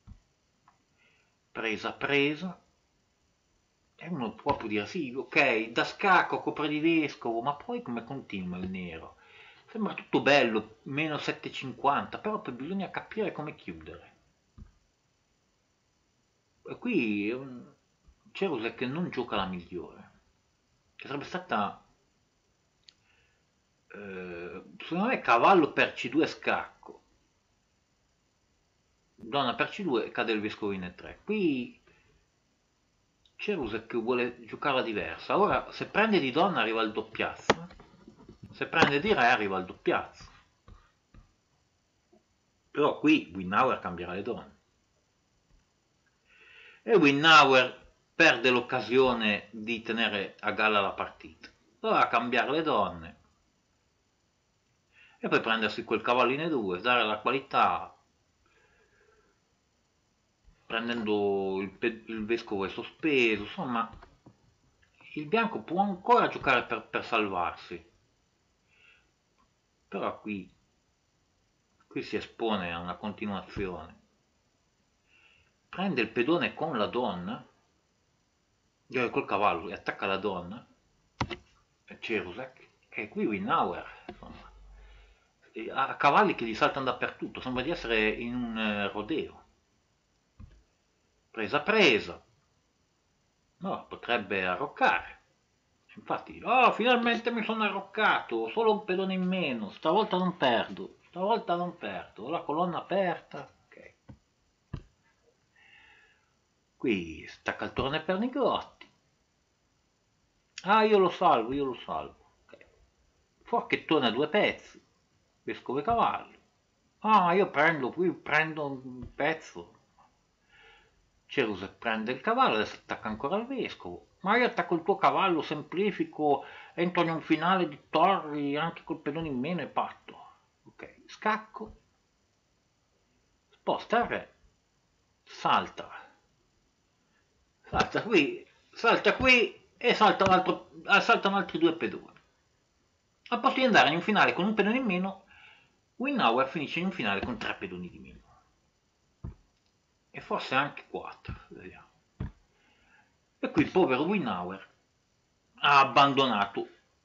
presa presa. E uno può dire sì, ok, da scacco, copre di vescovo, ma poi come continua il nero? Sembra tutto bello, meno sette virgola cinquanta, però poi bisogna capire come chiudere. E qui Cerusek non gioca la migliore, che sarebbe stata, eh, secondo me, cavallo per C due scacco, donna per C due e cade il vescovo in E tre. Qui Cerusek vuole giocarla diversa. Ora, se prende di donna arriva il doppiazzo, se prende di re arriva il doppiazzo. Però qui Winauer cambierà le donne. E Winauer perde l'occasione di tenere a galla la partita. Dovrà cambiare le donne. E poi prendersi quel cavallo in E due, dare la qualità. Prendendo il, il vescovo è sospeso, insomma, il bianco può ancora giocare per, per salvarsi. Però qui, qui si espone a una continuazione. Prende il pedone con la donna, col cavallo, e attacca la donna, Cerusek, e qui Winauer, insomma, ha cavalli che gli saltano dappertutto, sembra di essere in un rodeo. Presa presa, no, potrebbe arroccare. Infatti, oh, finalmente mi sono arroccato, solo un pedone in meno, stavolta non perdo, stavolta non perdo, ho la colonna aperta, ok. Qui stacca il torone per Nigrotti. Ah, io lo salvo, io lo salvo, ok. Forchettone a due pezzi, vescovo e cavallo. Ah, io prendo, qui prendo un pezzo. Cerusek prende il cavallo, adesso attacca ancora il vescovo. Ma io attacco il tuo cavallo, semplifico, entro in un finale di torri anche col pedone in meno e patto. Ok, scacco, sposta il re, salta, salta qui, salta qui e saltano, altro, saltano altri due pedoni. A posto di andare in un finale con un pedone in meno, Winauer finisce in un finale con tre pedoni di meno. E forse anche quattro, vediamo. E qui il povero Winauer ha abbandonato.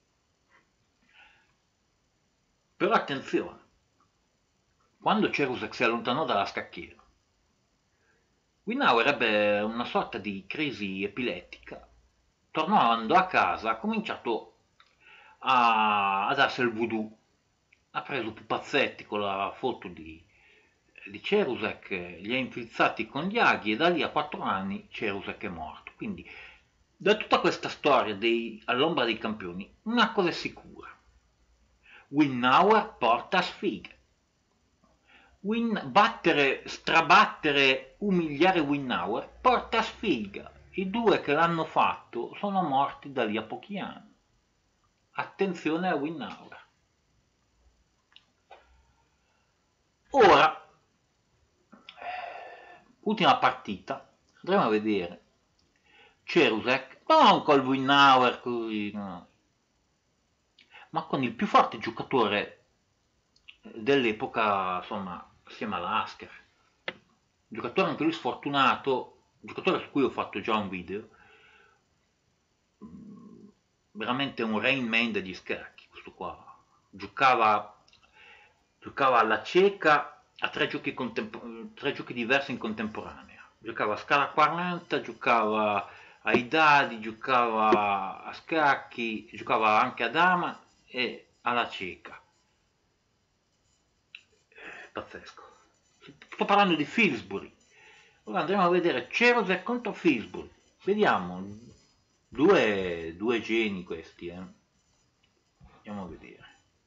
Però attenzione, quando Cerusek si allontanò dalla scacchiera, Winauer ebbe una sorta di crisi epilettica, tornando a casa ha cominciato a, a darsi il voodoo, ha preso pupazzetti con la foto di, di Cerusek, li ha infilzati con gli aghi e da lì a quattro anni Cerusek è morto. Quindi da tutta questa storia dei, all'ombra dei campioni, una cosa è sicura: Winauer porta sfighe. Win, battere, strabattere, umiliare Winauer porta sfiga. I due che l'hanno fatto sono morti da lì a pochi anni. Attenzione a Winauer. Ora, ultima partita, andremo a vedere Cerusek, non col Winauer così, no, ma con il più forte giocatore dell'epoca, insomma, assieme all'Asker. Giocatore anche lui sfortunato, giocatore su cui ho fatto già un video, veramente un Rain Man degli scacchi, questo qua. Giocava, giocava alla cieca a tre giochi, tre giochi diversi in contemporanea. Giocava a scala quaranta, giocava ai dadi, giocava a scacchi, giocava anche a dama e alla cieca. Pazzesco. Sto parlando di Fillsbury. Ora andremo a vedere Cerusek contro Fillsbury. Vediamo, due, due geni questi, eh. Andiamo a vedere.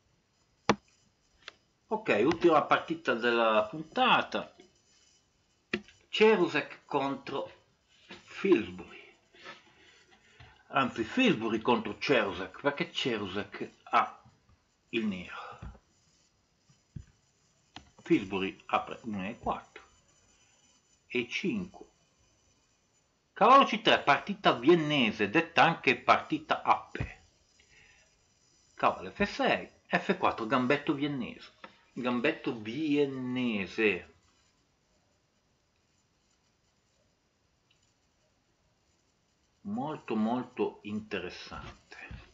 Ok, ultima partita della puntata. Cerusek contro Fillsbury. Anzi, Fillsbury contro Cerusek, perché Cerusek ha il nero. Finsbury apre uno e quattro, e cinque, cavallo C tre, partita viennese, detta anche partita appe, cavallo F sei, F quattro, gambetto viennese, gambetto viennese, molto molto interessante.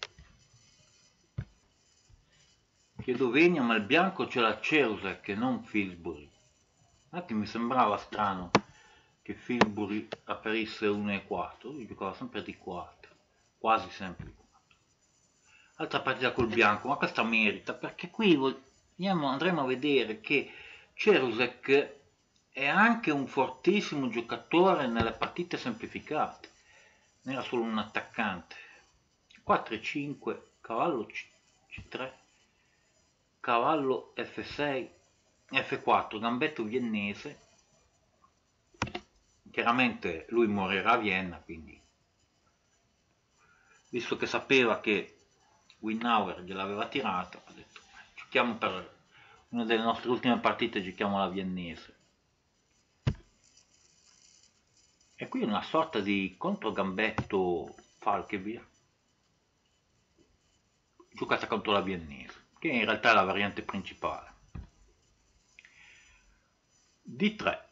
Chiedo venia, ma il bianco c'è la Cerusek e non Finsbury. Infatti mi sembrava strano che Finsbury aprisse uno e quattro, lui giocava sempre di quattro, quasi sempre di quattro. Altra partita col bianco, ma questa merita, perché qui vogliamo, andremo a vedere che Cerusek è anche un fortissimo giocatore nelle partite semplificate, non era solo un attaccante. quattro e cinque, cavallo C tre, cavallo F sei, F quattro, gambetto viennese. Chiaramente lui morirà a Vienna, quindi, visto che sapeva che Winauer gliel'aveva tirato, ha detto giochiamo per una delle nostre ultime partite, giochiamo la viennese. E qui una sorta di controgambetto Falkevir giocata contro la viennese, che in realtà è la variante principale. D tre,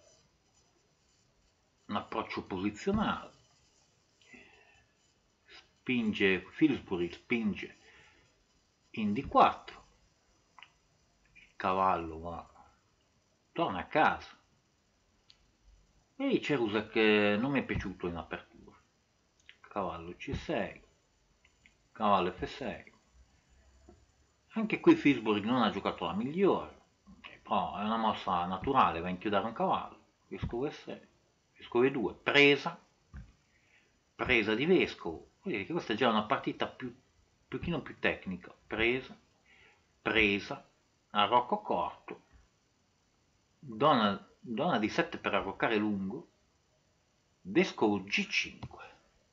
un approccio posizionale, spinge Finsbury, spinge in D quattro, il cavallo va, torna a casa, e Cerusek non mi è piaciuto in apertura, cavallo C sei, cavallo F sei, anche qui Finsbury non ha giocato la migliore, però è una mossa naturale, va a inchiodare un cavallo, vescovo E sei, vescovo E due, presa, presa di vescovo. Vedete che questa è già una partita più, un pochino più tecnica, presa, presa, arrocco corto, donna, donna di sette per arroccare lungo, vescovo G cinque.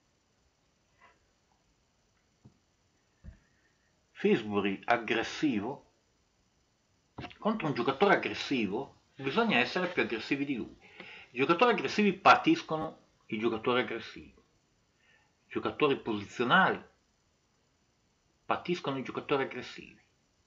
Finsbury aggressivo, contro un giocatore aggressivo bisogna essere più aggressivi di lui. I giocatori aggressivi patiscono i giocatori aggressivi, i giocatori posizionali patiscono i giocatori aggressivi,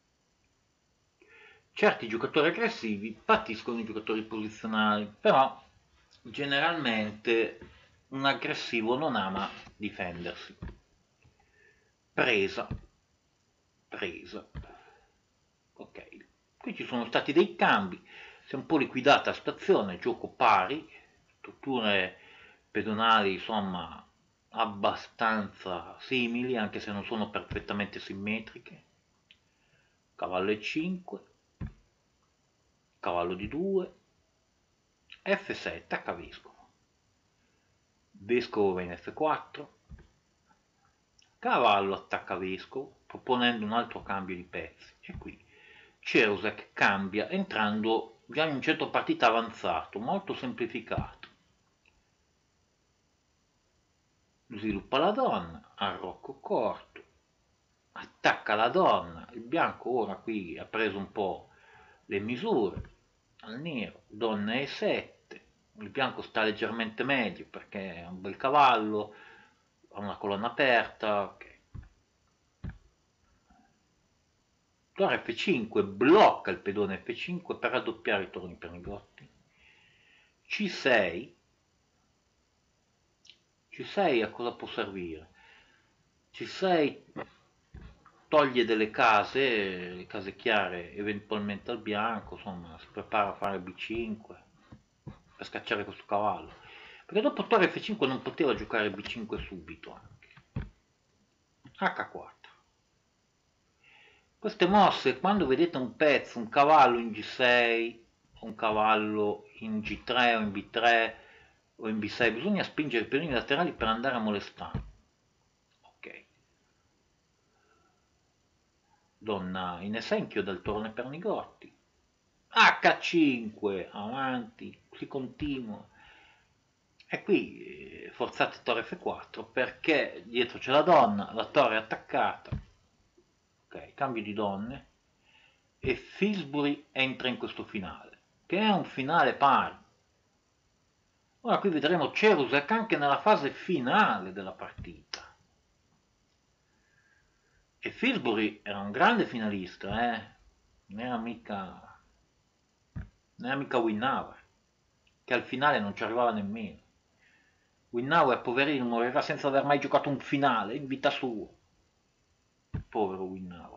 certi giocatori aggressivi patiscono i giocatori posizionali, però generalmente un aggressivo non ama difendersi. Presa, presa, ok, qui ci sono stati dei cambi, si è un po' liquidata la situazione, gioco pari, strutture pedonali insomma abbastanza simili, anche se non sono perfettamente simmetriche, cavallo E cinque, cavallo D due, F sei, attacca vescovo, vescovo va in F quattro, cavallo attacca vescovo, proponendo un altro cambio di pezzi, e qui Cerusek cambia entrando già in un centro partita avanzato, molto semplificato. Sviluppa la donna, arrocco corto, attacca la donna, il bianco ora qui ha preso un po' le misure al nero, donna E sette, il bianco sta leggermente meglio perché è un bel cavallo, ha una colonna aperta, ok. Torre F cinque blocca il pedone F cinque per raddoppiare i torni Pernigotti. C sei, C sei a cosa può servire? C sei toglie delle case, le case chiare eventualmente al bianco, insomma si prepara a fare B cinque per scacciare questo cavallo, perché dopo torre F cinque non poteva giocare B cinque subito anche. H quattro. Queste mosse, quando vedete un pezzo, un cavallo in G sei, un cavallo in G tre o in B tre o in B sei, bisogna spingere i pedoni laterali per andare a molestare. Ok. Donna in E sei inchioda il torne Pernigotti. H cinque, avanti, si continua. E qui forzate torre F quattro perché dietro c'è la donna, la torre è attaccata. Ok, cambio di donne e Finsbury entra in questo finale. che è un finale pari. Ora qui vedremo Cerusek anche nella fase finale della partita. E Fisbury era un grande finalista, eh? Non era mica, non era mica Winauer, che al finale non ci arrivava nemmeno. Winauer, poverino, morirà senza aver mai giocato un finale in vita sua. Povero Winauer.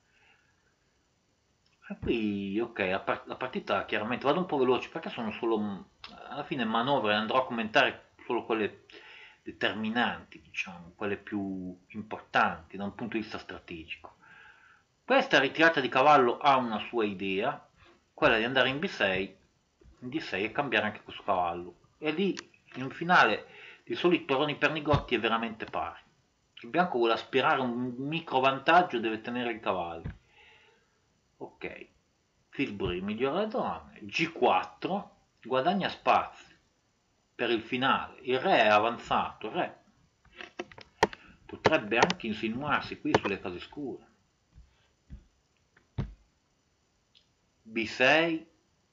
E qui, ok, la, part la partita chiaramente, vado un po' veloce perché sono solo, alla fine, manovre, andrò a commentare solo quelle determinanti, diciamo, quelle più importanti da un punto di vista strategico. Questa ritirata di cavallo ha una sua idea, quella di andare in B sei, in D sei e cambiare anche questo cavallo. E lì, in finale, di solito Torroni Pernigotti è veramente pari. Il bianco vuole aspirare un micro vantaggio, deve tenere il cavallo. Ok, Fisbury migliora le donne, G quattro, guadagna spazio per il finale, il re è avanzato, il re potrebbe anche insinuarsi qui sulle case scure. B sei,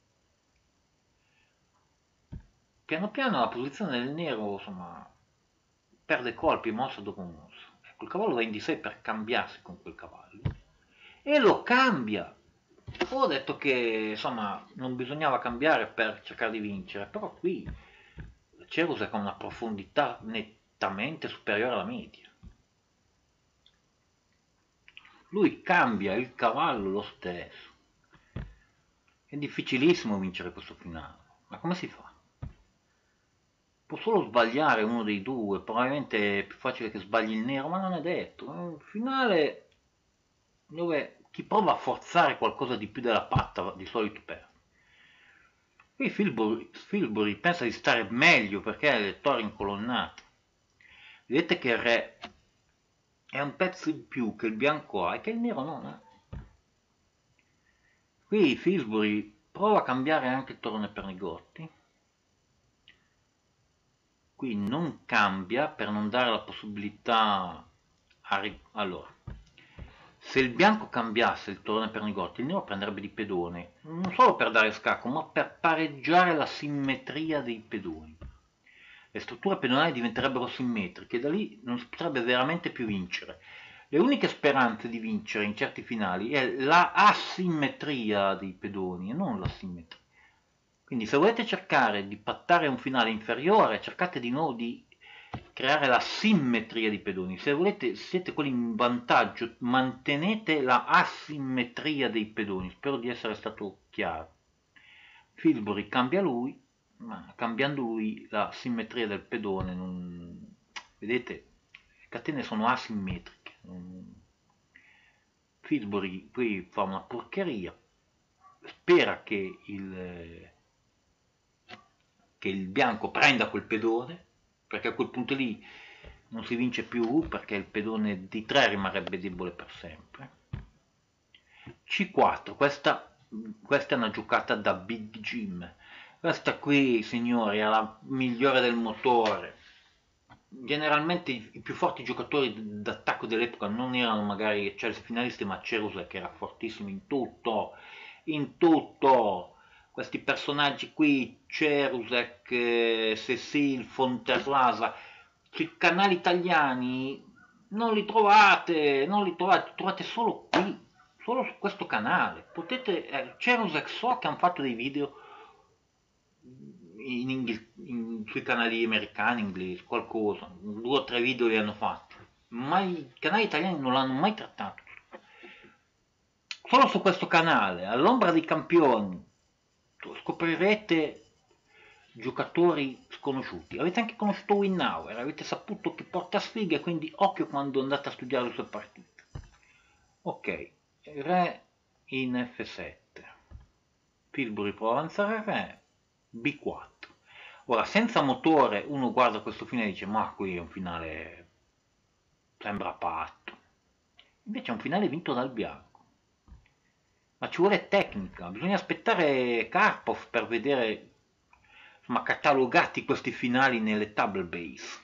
piano piano la posizione del nero, insomma, perde colpi mossa dopo mossa. Ecco, il cavallo va in D sei per cambiarsi con quel cavallo e lo cambia. Ho detto che insomma non bisognava cambiare per cercare di vincere, però qui Cerusek ha una profondità nettamente superiore alla media. Lui cambia il cavallo lo stesso. È difficilissimo vincere questo finale, ma come si fa? Può solo sbagliare uno dei due, probabilmente è più facile che sbagli il nero, ma non è detto. È un finale dove chi prova a forzare qualcosa di più della patta di solito perde. Qui Filbury pensa di stare meglio perché ha le torri incolonnate. Vedete che il re è un pezzo in più che il bianco ha e che il nero non ha. Qui Fisbury prova a cambiare anche il torrone Pernigotti. Qui non cambia per non dare la possibilità a... Allora, se il bianco cambiasse il torrone Pernigotti, il nero prenderebbe di pedone, non solo per dare scacco, ma per pareggiare la simmetria dei pedoni. Le strutture pedonali diventerebbero simmetriche e da lì non si potrebbe veramente più vincere. Le uniche speranze di vincere in certi finali è la asimmetria dei pedoni e non la simmetria. Quindi se volete cercare di pattare un finale inferiore, cercate di nuovo di creare la simmetria di pedoni. Se volete, siete quelli in vantaggio, mantenete la asimmetria dei pedoni. Spero di essere stato chiaro. Filbury cambia lui, ma cambiando lui la simmetria del pedone, non... vedete, le catene sono asimmetriche. Non... Filbury qui fa una porcheria, spera che il che il bianco prenda quel pedone, perché a quel punto lì non si vince più, perché il pedone D tre rimarrebbe debole per sempre. C quattro, questa, questa è una giocata da Big Jim. Questa qui, signori, è la migliore del motore. Generalmente i, i più forti giocatori d'attacco dell'epoca non erano magari Chelsea finalisti, ma Cerusek che era fortissimo in tutto, in tutto. Questi personaggi qui, Cerusek, eh, Cecil, Fonterlasa, sui canali italiani non li trovate, non li trovate, trovate solo qui, solo su questo canale. Potete, eh, Cerusek so che hanno fatto dei video in Inghil- in, sui canali americani, inglesi, qualcosa, due o tre video li hanno fatti, ma i canali italiani non l'hanno mai trattato. Solo su questo canale, all'ombra dei campioni, scoprirete giocatori sconosciuti. Avete anche conosciuto Winauer, avete saputo che porta sfighe, quindi occhio quando andate a studiare le sue partite. Ok, re in F sette, Filbury prova a avanzare re, B quattro. Ora, senza motore, uno guarda questo finale e dice, ma qui è un finale, sembra patto. Invece è un finale vinto dal bianco. Ma ci vuole tecnica, bisogna aspettare Karpov per vedere, insomma, catalogati questi finali nelle table base.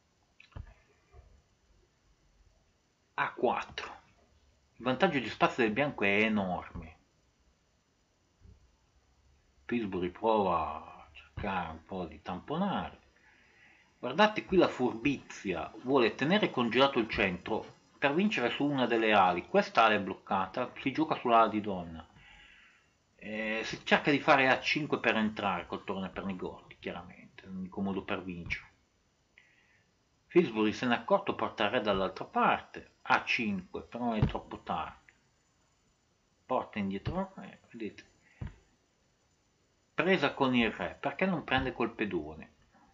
A quattro. Il vantaggio di spazio del bianco è enorme. Pillsbury prova a cercare un po' di tamponare. Guardate qui la furbizia, vuole tenere congelato il centro per vincere su una delle ali. Questa ala è bloccata, si gioca sull'ala di donna. Eh, si cerca di fare A cinque per entrare col torno per Nigotti, chiaramente, l'unico modo per vincere. Pillsbury se n'è accorto, porta il re dall'altra parte, A cinque, però è troppo tardi. Porta indietro il re, vedete. Presa con il re, perché non prende col pedone?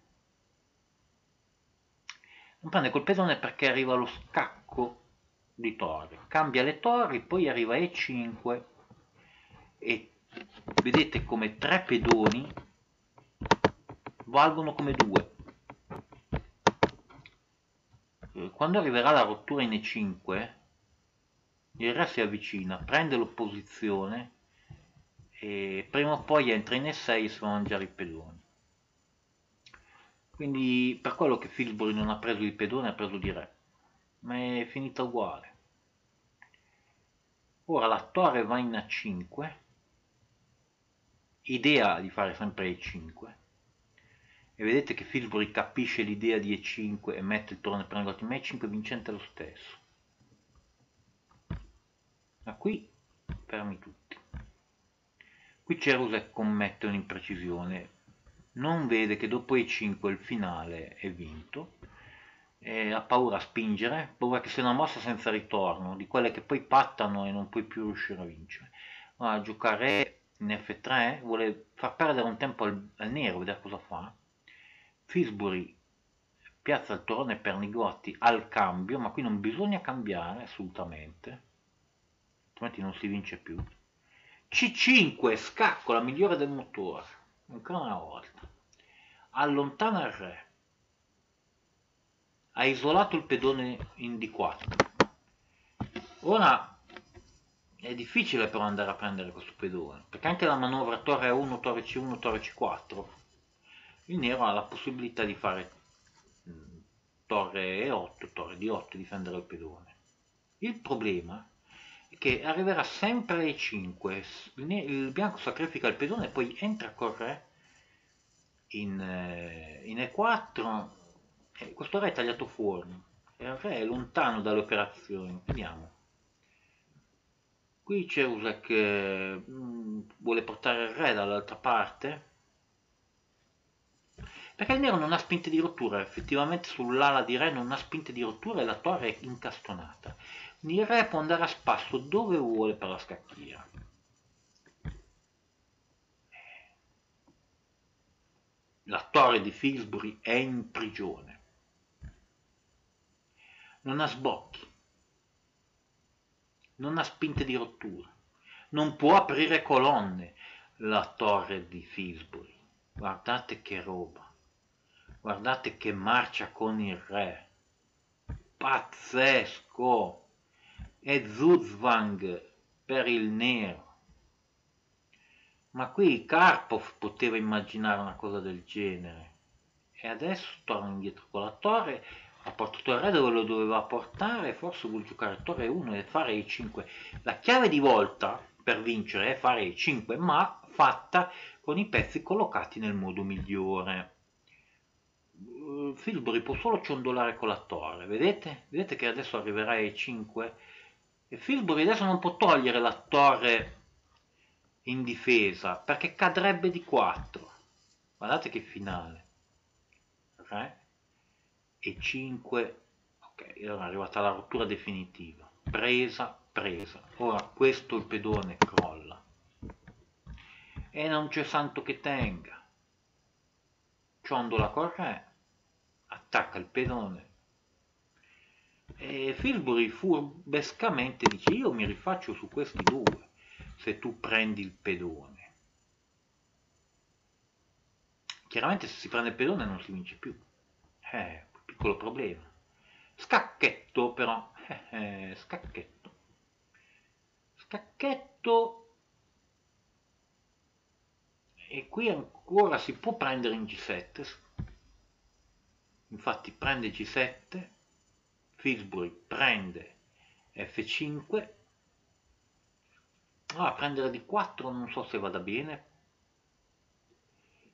Non prende col pedone perché arriva lo scacco di torri, cambia le torri, poi arriva E cinque e vedete come tre pedoni valgono come due. Quando arriverà la rottura in E cinque, il re si avvicina, prende l'opposizione e prima o poi entra in E sei e si va a mangiare i pedoni. Quindi per quello che Pillsbury non ha preso il pedone, ha preso di re, ma è finita uguale. Ora la torre va in A cinque, idea di fare sempre E cinque, e vedete che Pillsbury capisce l'idea di E cinque e mette il torno per Nigotti, ma E cinque vincente lo stesso. Ma qui fermi tutti. Qui Cerusek commette un'imprecisione, non vede che dopo E cinque il finale è vinto, e ha paura a spingere, paura che sia una mossa senza ritorno, di quelle che poi pattano e non puoi più riuscire a vincere. Allora, giocare in F tre vuole far perdere un tempo al, al nero, vedere cosa fa. Pillsbury piazza il torrone per Nigotti al cambio, ma qui non bisogna cambiare assolutamente, altrimenti non si vince più. C cinque, scacco, la migliore del motore, ancora una volta. Allontana il re. Ha isolato il pedone in D quattro. Ora è difficile però andare a prendere questo pedone, perché anche la manovra torre A uno, torre C uno, torre C quattro, il nero ha la possibilità di fare torre E otto, torre D otto, difendere il pedone. Il problema è che arriverà sempre E cinque, il bianco sacrifica il pedone e poi entra col re in, in E quattro, e questo re è tagliato fuori, e il re è lontano dalle operazioni. Vediamo. Qui Cerusek che mh, vuole portare il re dall'altra parte, perché il nero non ha spinte di rottura, effettivamente sull'ala di re non ha spinte di rottura e la torre è incastonata. Quindi il re può andare a spasso dove vuole per la scacchiera. La torre di Pillsbury è in prigione. Non ha sbocchi. Non ha spinte di rottura. Non può aprire colonne la torre di Pillsbury. Guardate che roba. Guardate che marcia con il re. Pazzesco. È Zugzwang per il nero. Ma qui Karpov poteva immaginare una cosa del genere. E adesso torna indietro con la torre, ha portato il re dove lo doveva portare, forse vuole giocare torre uno e fare E cinque. La chiave di volta per vincere è fare E cinque, ma fatta con i pezzi collocati nel modo migliore. Pillsbury può solo ciondolare con la torre, vedete? Vedete che adesso arriverà E cinque e Pillsbury adesso non può togliere la torre in difesa perché cadrebbe di quattro. Guardate che finale. Re E cinque, ok, ora è arrivata la rottura definitiva, presa, presa. Ora questo il pedone crolla e non c'è santo che tenga. Ciondola col re, attacca il pedone e Pillsbury furbescamente dice: io mi rifaccio su questi due se tu prendi il pedone. Chiaramente se si prende il pedone non si vince più, eh, piccolo problema. Scacchetto però, eh, eh, scacchetto scacchetto e qui ancora si può prendere in G sette, infatti prende G sette, Pillsbury prende F cinque. Ah, prendere D quattro non so se vada bene,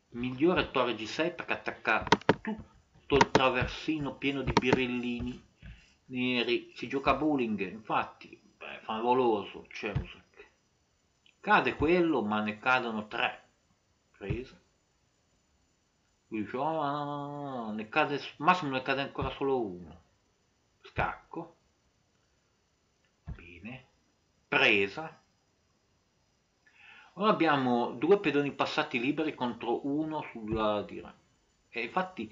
migliore torre G sei perché attacca tutto il traversino pieno di birillini neri, si gioca a bowling, infatti, beh, favoloso, Cherusek. Cade quello, ma ne cadono tre. Presa. Lui dice, oh, no, no, no, ne cade, massimo ne cade ancora solo uno. Scacco. Bene. Presa. Ora abbiamo due pedoni passati liberi contro uno sulla diretta. E infatti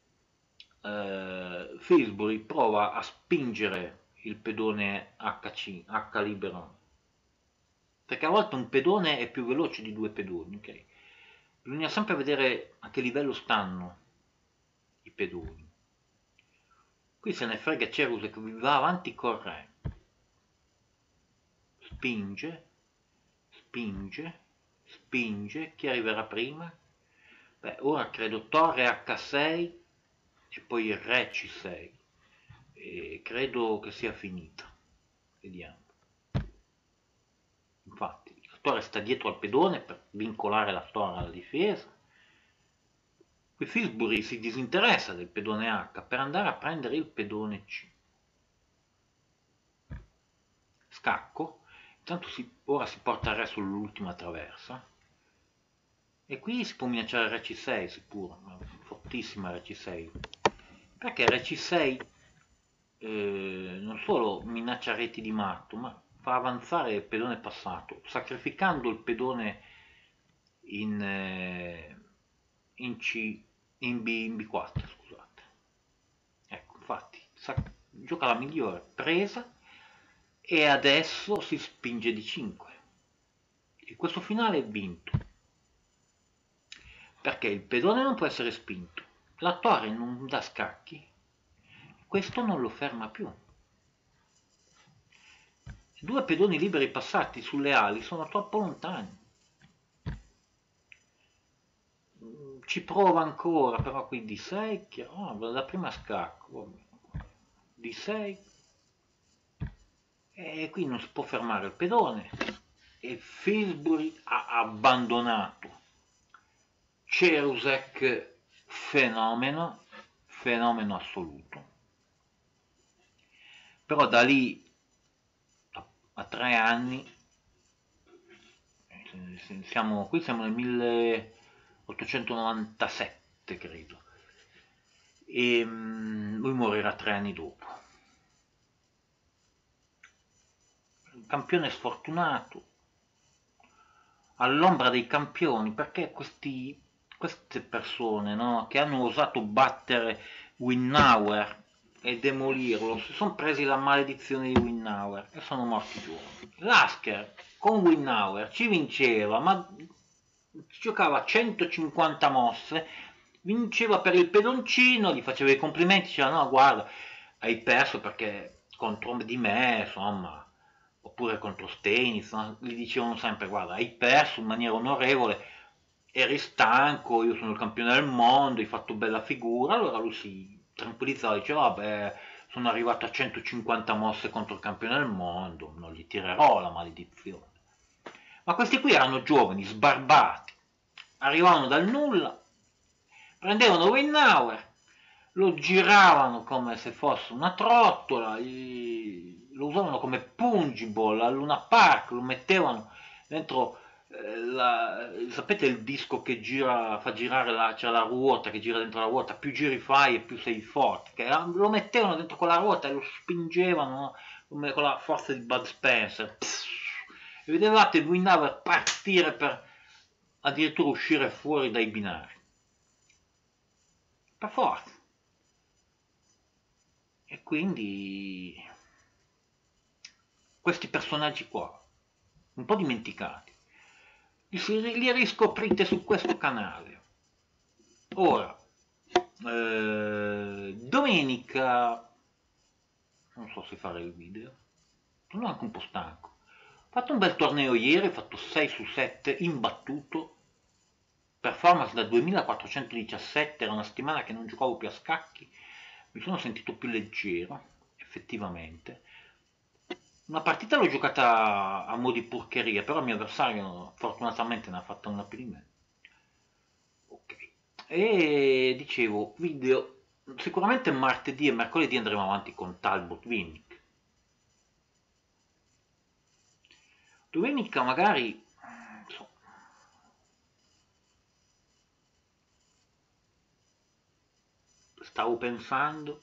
eh, Finsbury prova a spingere il pedone H C, H libero, perché a volte un pedone è più veloce di due pedoni, ok? Bisogna sempre vedere a che livello stanno i pedoni. Qui se ne frega Cherusek, va avanti col re. Spinge, spinge, spinge. Chi arriverà prima? Beh, ora credo torre H sei e poi il re C sei. E credo che sia finita. Vediamo. Infatti, la torre sta dietro al pedone per vincolare la torre alla difesa. Qui Finsbury si disinteressa del pedone H per andare a prendere il pedone C. Scacco. Intanto si, ora si porta il re sull'ultima traversa. E qui si può minacciare re C sei sicuro, ma fortissima re C sei. Perché re C sei eh, non solo minaccia reti di matto, ma fa avanzare il pedone passato, sacrificando il pedone in, eh, in C, in, B, in B quattro, scusate. Ecco, infatti, sa, gioca la migliore, presa, e adesso si spinge di cinque. E questo finale è vinto, perché il pedone non può essere spinto, la torre non dà scacchi, questo non lo ferma più. Due pedoni liberi passati sulle ali sono troppo lontani. Ci prova ancora, però qui D sei, oh, da prima scacco, D sei, e qui non si può fermare il pedone, e Finsbury ha abbandonato. Cherusek, fenomeno, fenomeno assoluto. Però da lì a, a tre anni, siamo, qui siamo nel milleottocentonovantasette credo, e um, lui morirà tre anni dopo. Un campione sfortunato, all'ombra dei campioni, perché questi, queste persone, no, che hanno osato battere Winnauer e demolirlo, si sono presi la maledizione di Winnauer e sono morti giovani. Lasker con Winnauer ci vinceva, ma giocava centocinquanta mosse, vinceva per il pedoncino, gli faceva i complimenti, diceva no guarda hai perso perché contro di me, insomma, oppure contro Steinitz, no? Gli dicevano sempre guarda hai perso in maniera onorevole, eri stanco, io sono il campione del mondo, hai fatto bella figura, allora lui si tranquillizzava, diceva vabbè sono arrivato a centocinquanta mosse contro il campione del mondo, non gli tirerò la maledizione. Ma questi qui erano giovani, sbarbati, arrivavano dal nulla, prendevano Winnauer, lo giravano come se fosse una trottola, lo usavano come pungible al Luna Park, lo mettevano dentro, eh, la, sapete il disco che gira, fa girare la, c'è la ruota che gira dentro la ruota, più giri fai e più sei forte, che lo mettevano dentro quella ruota e lo spingevano, no? Come con la forza di Bud Spencer. Pss, e vedevate Winnauer partire per addirittura uscire fuori dai binari. Per forza. E quindi questi personaggi qua, un po' dimenticati, li, li riscoprite su questo canale. Ora, eh, domenica, non so se fare il video, sono anche un po' stanco. Ho fatto un bel torneo ieri, ho fatto sei su sette, imbattuto, performance da duemilaquattrocentodiciassette, era una settimana che non giocavo più a scacchi, mi sono sentito più leggero, effettivamente. Una partita l'ho giocata a mo' di porcheria, però il mio avversario fortunatamente ne ha fatta una più di me. Ok, E dicevo, video, sicuramente martedì e mercoledì andremo avanti con Talbot Winnick. Domenica magari, so, stavo pensando,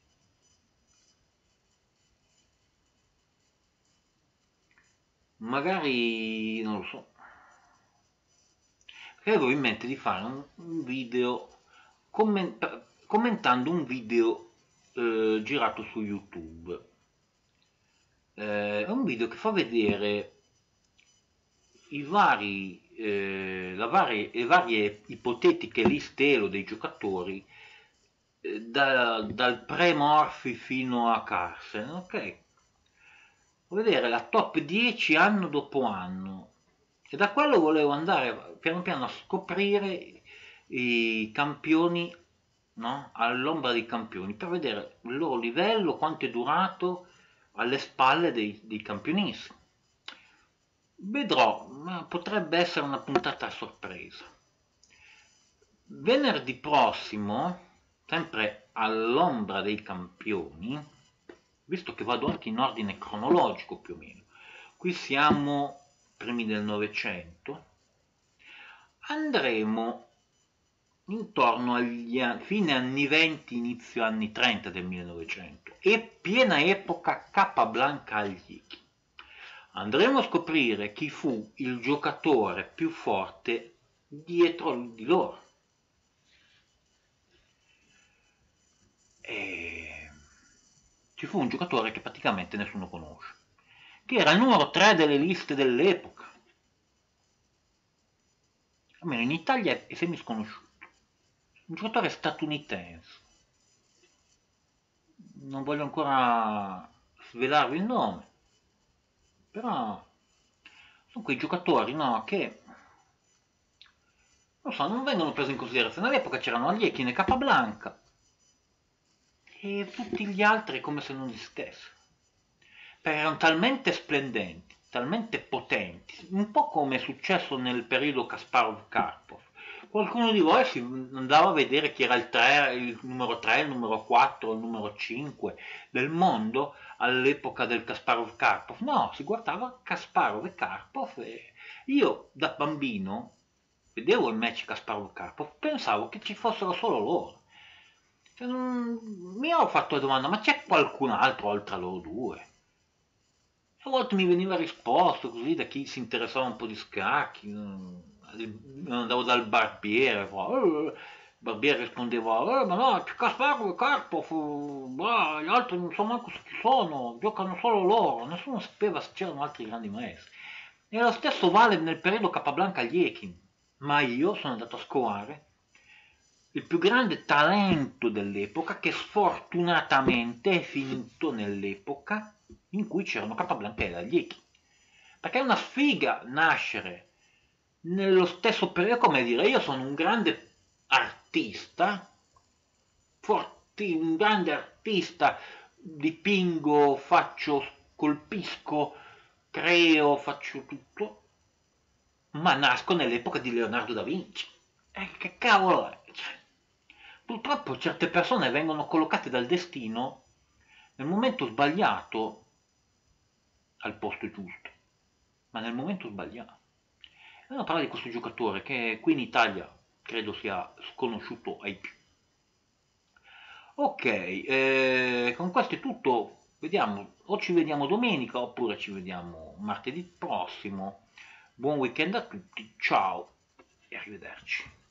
magari, non lo so, perché avevo in mente di fare un, un video commenta- commentando un video eh, girato su YouTube. Eh, è un video che fa vedere i vari, eh, la varie, le varie ipotetiche liste elo dei giocatori eh, da- dal pre-Morphy fino a Carlsen, ok? Fa vedere la top dieci anno dopo anno e da quello volevo andare piano piano a scoprire i campioni, no? All'ombra dei campioni, per vedere il loro livello, quanto è durato alle spalle dei, dei campionissimi. Vedrò, ma potrebbe essere una puntata a sorpresa. Venerdì prossimo, sempre all'ombra dei campioni, visto che vado anche in ordine cronologico più o meno, qui siamo primi del Novecento, andremo intorno agli anni, fine anni venti, inizio anni trenta del millenovecento e piena epoca Capablanca agli Ichi. Andremo a scoprire chi fu il giocatore più forte dietro di loro. E ci fu un giocatore che praticamente nessuno conosce, che era il numero tre delle liste dell'epoca. Almeno in Italia è semi sconosciuto. Un giocatore statunitense. Non voglio ancora svelarvi il nome, però sono quei giocatori, no, che non so, non vengono presi in considerazione. All'epoca c'erano Agliecchi e Capablanca e tutti gli altri come se non esistessero. Perché erano talmente splendenti, talmente potenti, un po' come è successo nel periodo Kasparov-Karpov. Qualcuno di voi si andava a vedere chi era il, tre, il numero tre, il numero quattro, il numero cinque del mondo all'epoca del Kasparov-Karpov? No, si guardava Kasparov e Karpov e io da bambino vedevo il match Kasparov-Karpov, pensavo che ci fossero solo loro. Cioè, non- mi ho fatto la domanda, ma c'è qualcun altro oltre a loro due? A volte mi veniva risposto così da chi si interessava un po' di scacchi, mm, andavo dal barbiere, fa, "Eh", il barbiere rispondeva, "Eh, ma no, c'è Kasparov e Karpov, bah, gli altri non so manco se ci sono, giocano solo loro, nessuno sapeva se c'erano altri grandi maestri." E lo stesso vale nel periodo Capablanca-Liekin, ma io sono andato a scovare il più grande talento dell'epoca che sfortunatamente è finito nell'epoca in cui c'erano Capablanca e Agliecchi. Perché è una sfiga nascere nello stesso periodo, come dire, io sono un grande artista, forti, un grande artista, dipingo, faccio, colpisco, creo, faccio tutto, ma nasco nell'epoca di Leonardo da Vinci. E che cavolo è? Cioè, purtroppo certe persone vengono collocate dal destino nel momento sbagliato al posto giusto, ma nel momento sbagliato. E allora parlare di questo giocatore che qui in Italia credo sia sconosciuto ai più. Ok, eh, con questo è tutto. Vediamo, o ci vediamo domenica oppure ci vediamo martedì prossimo. Buon weekend a tutti, ciao e arrivederci.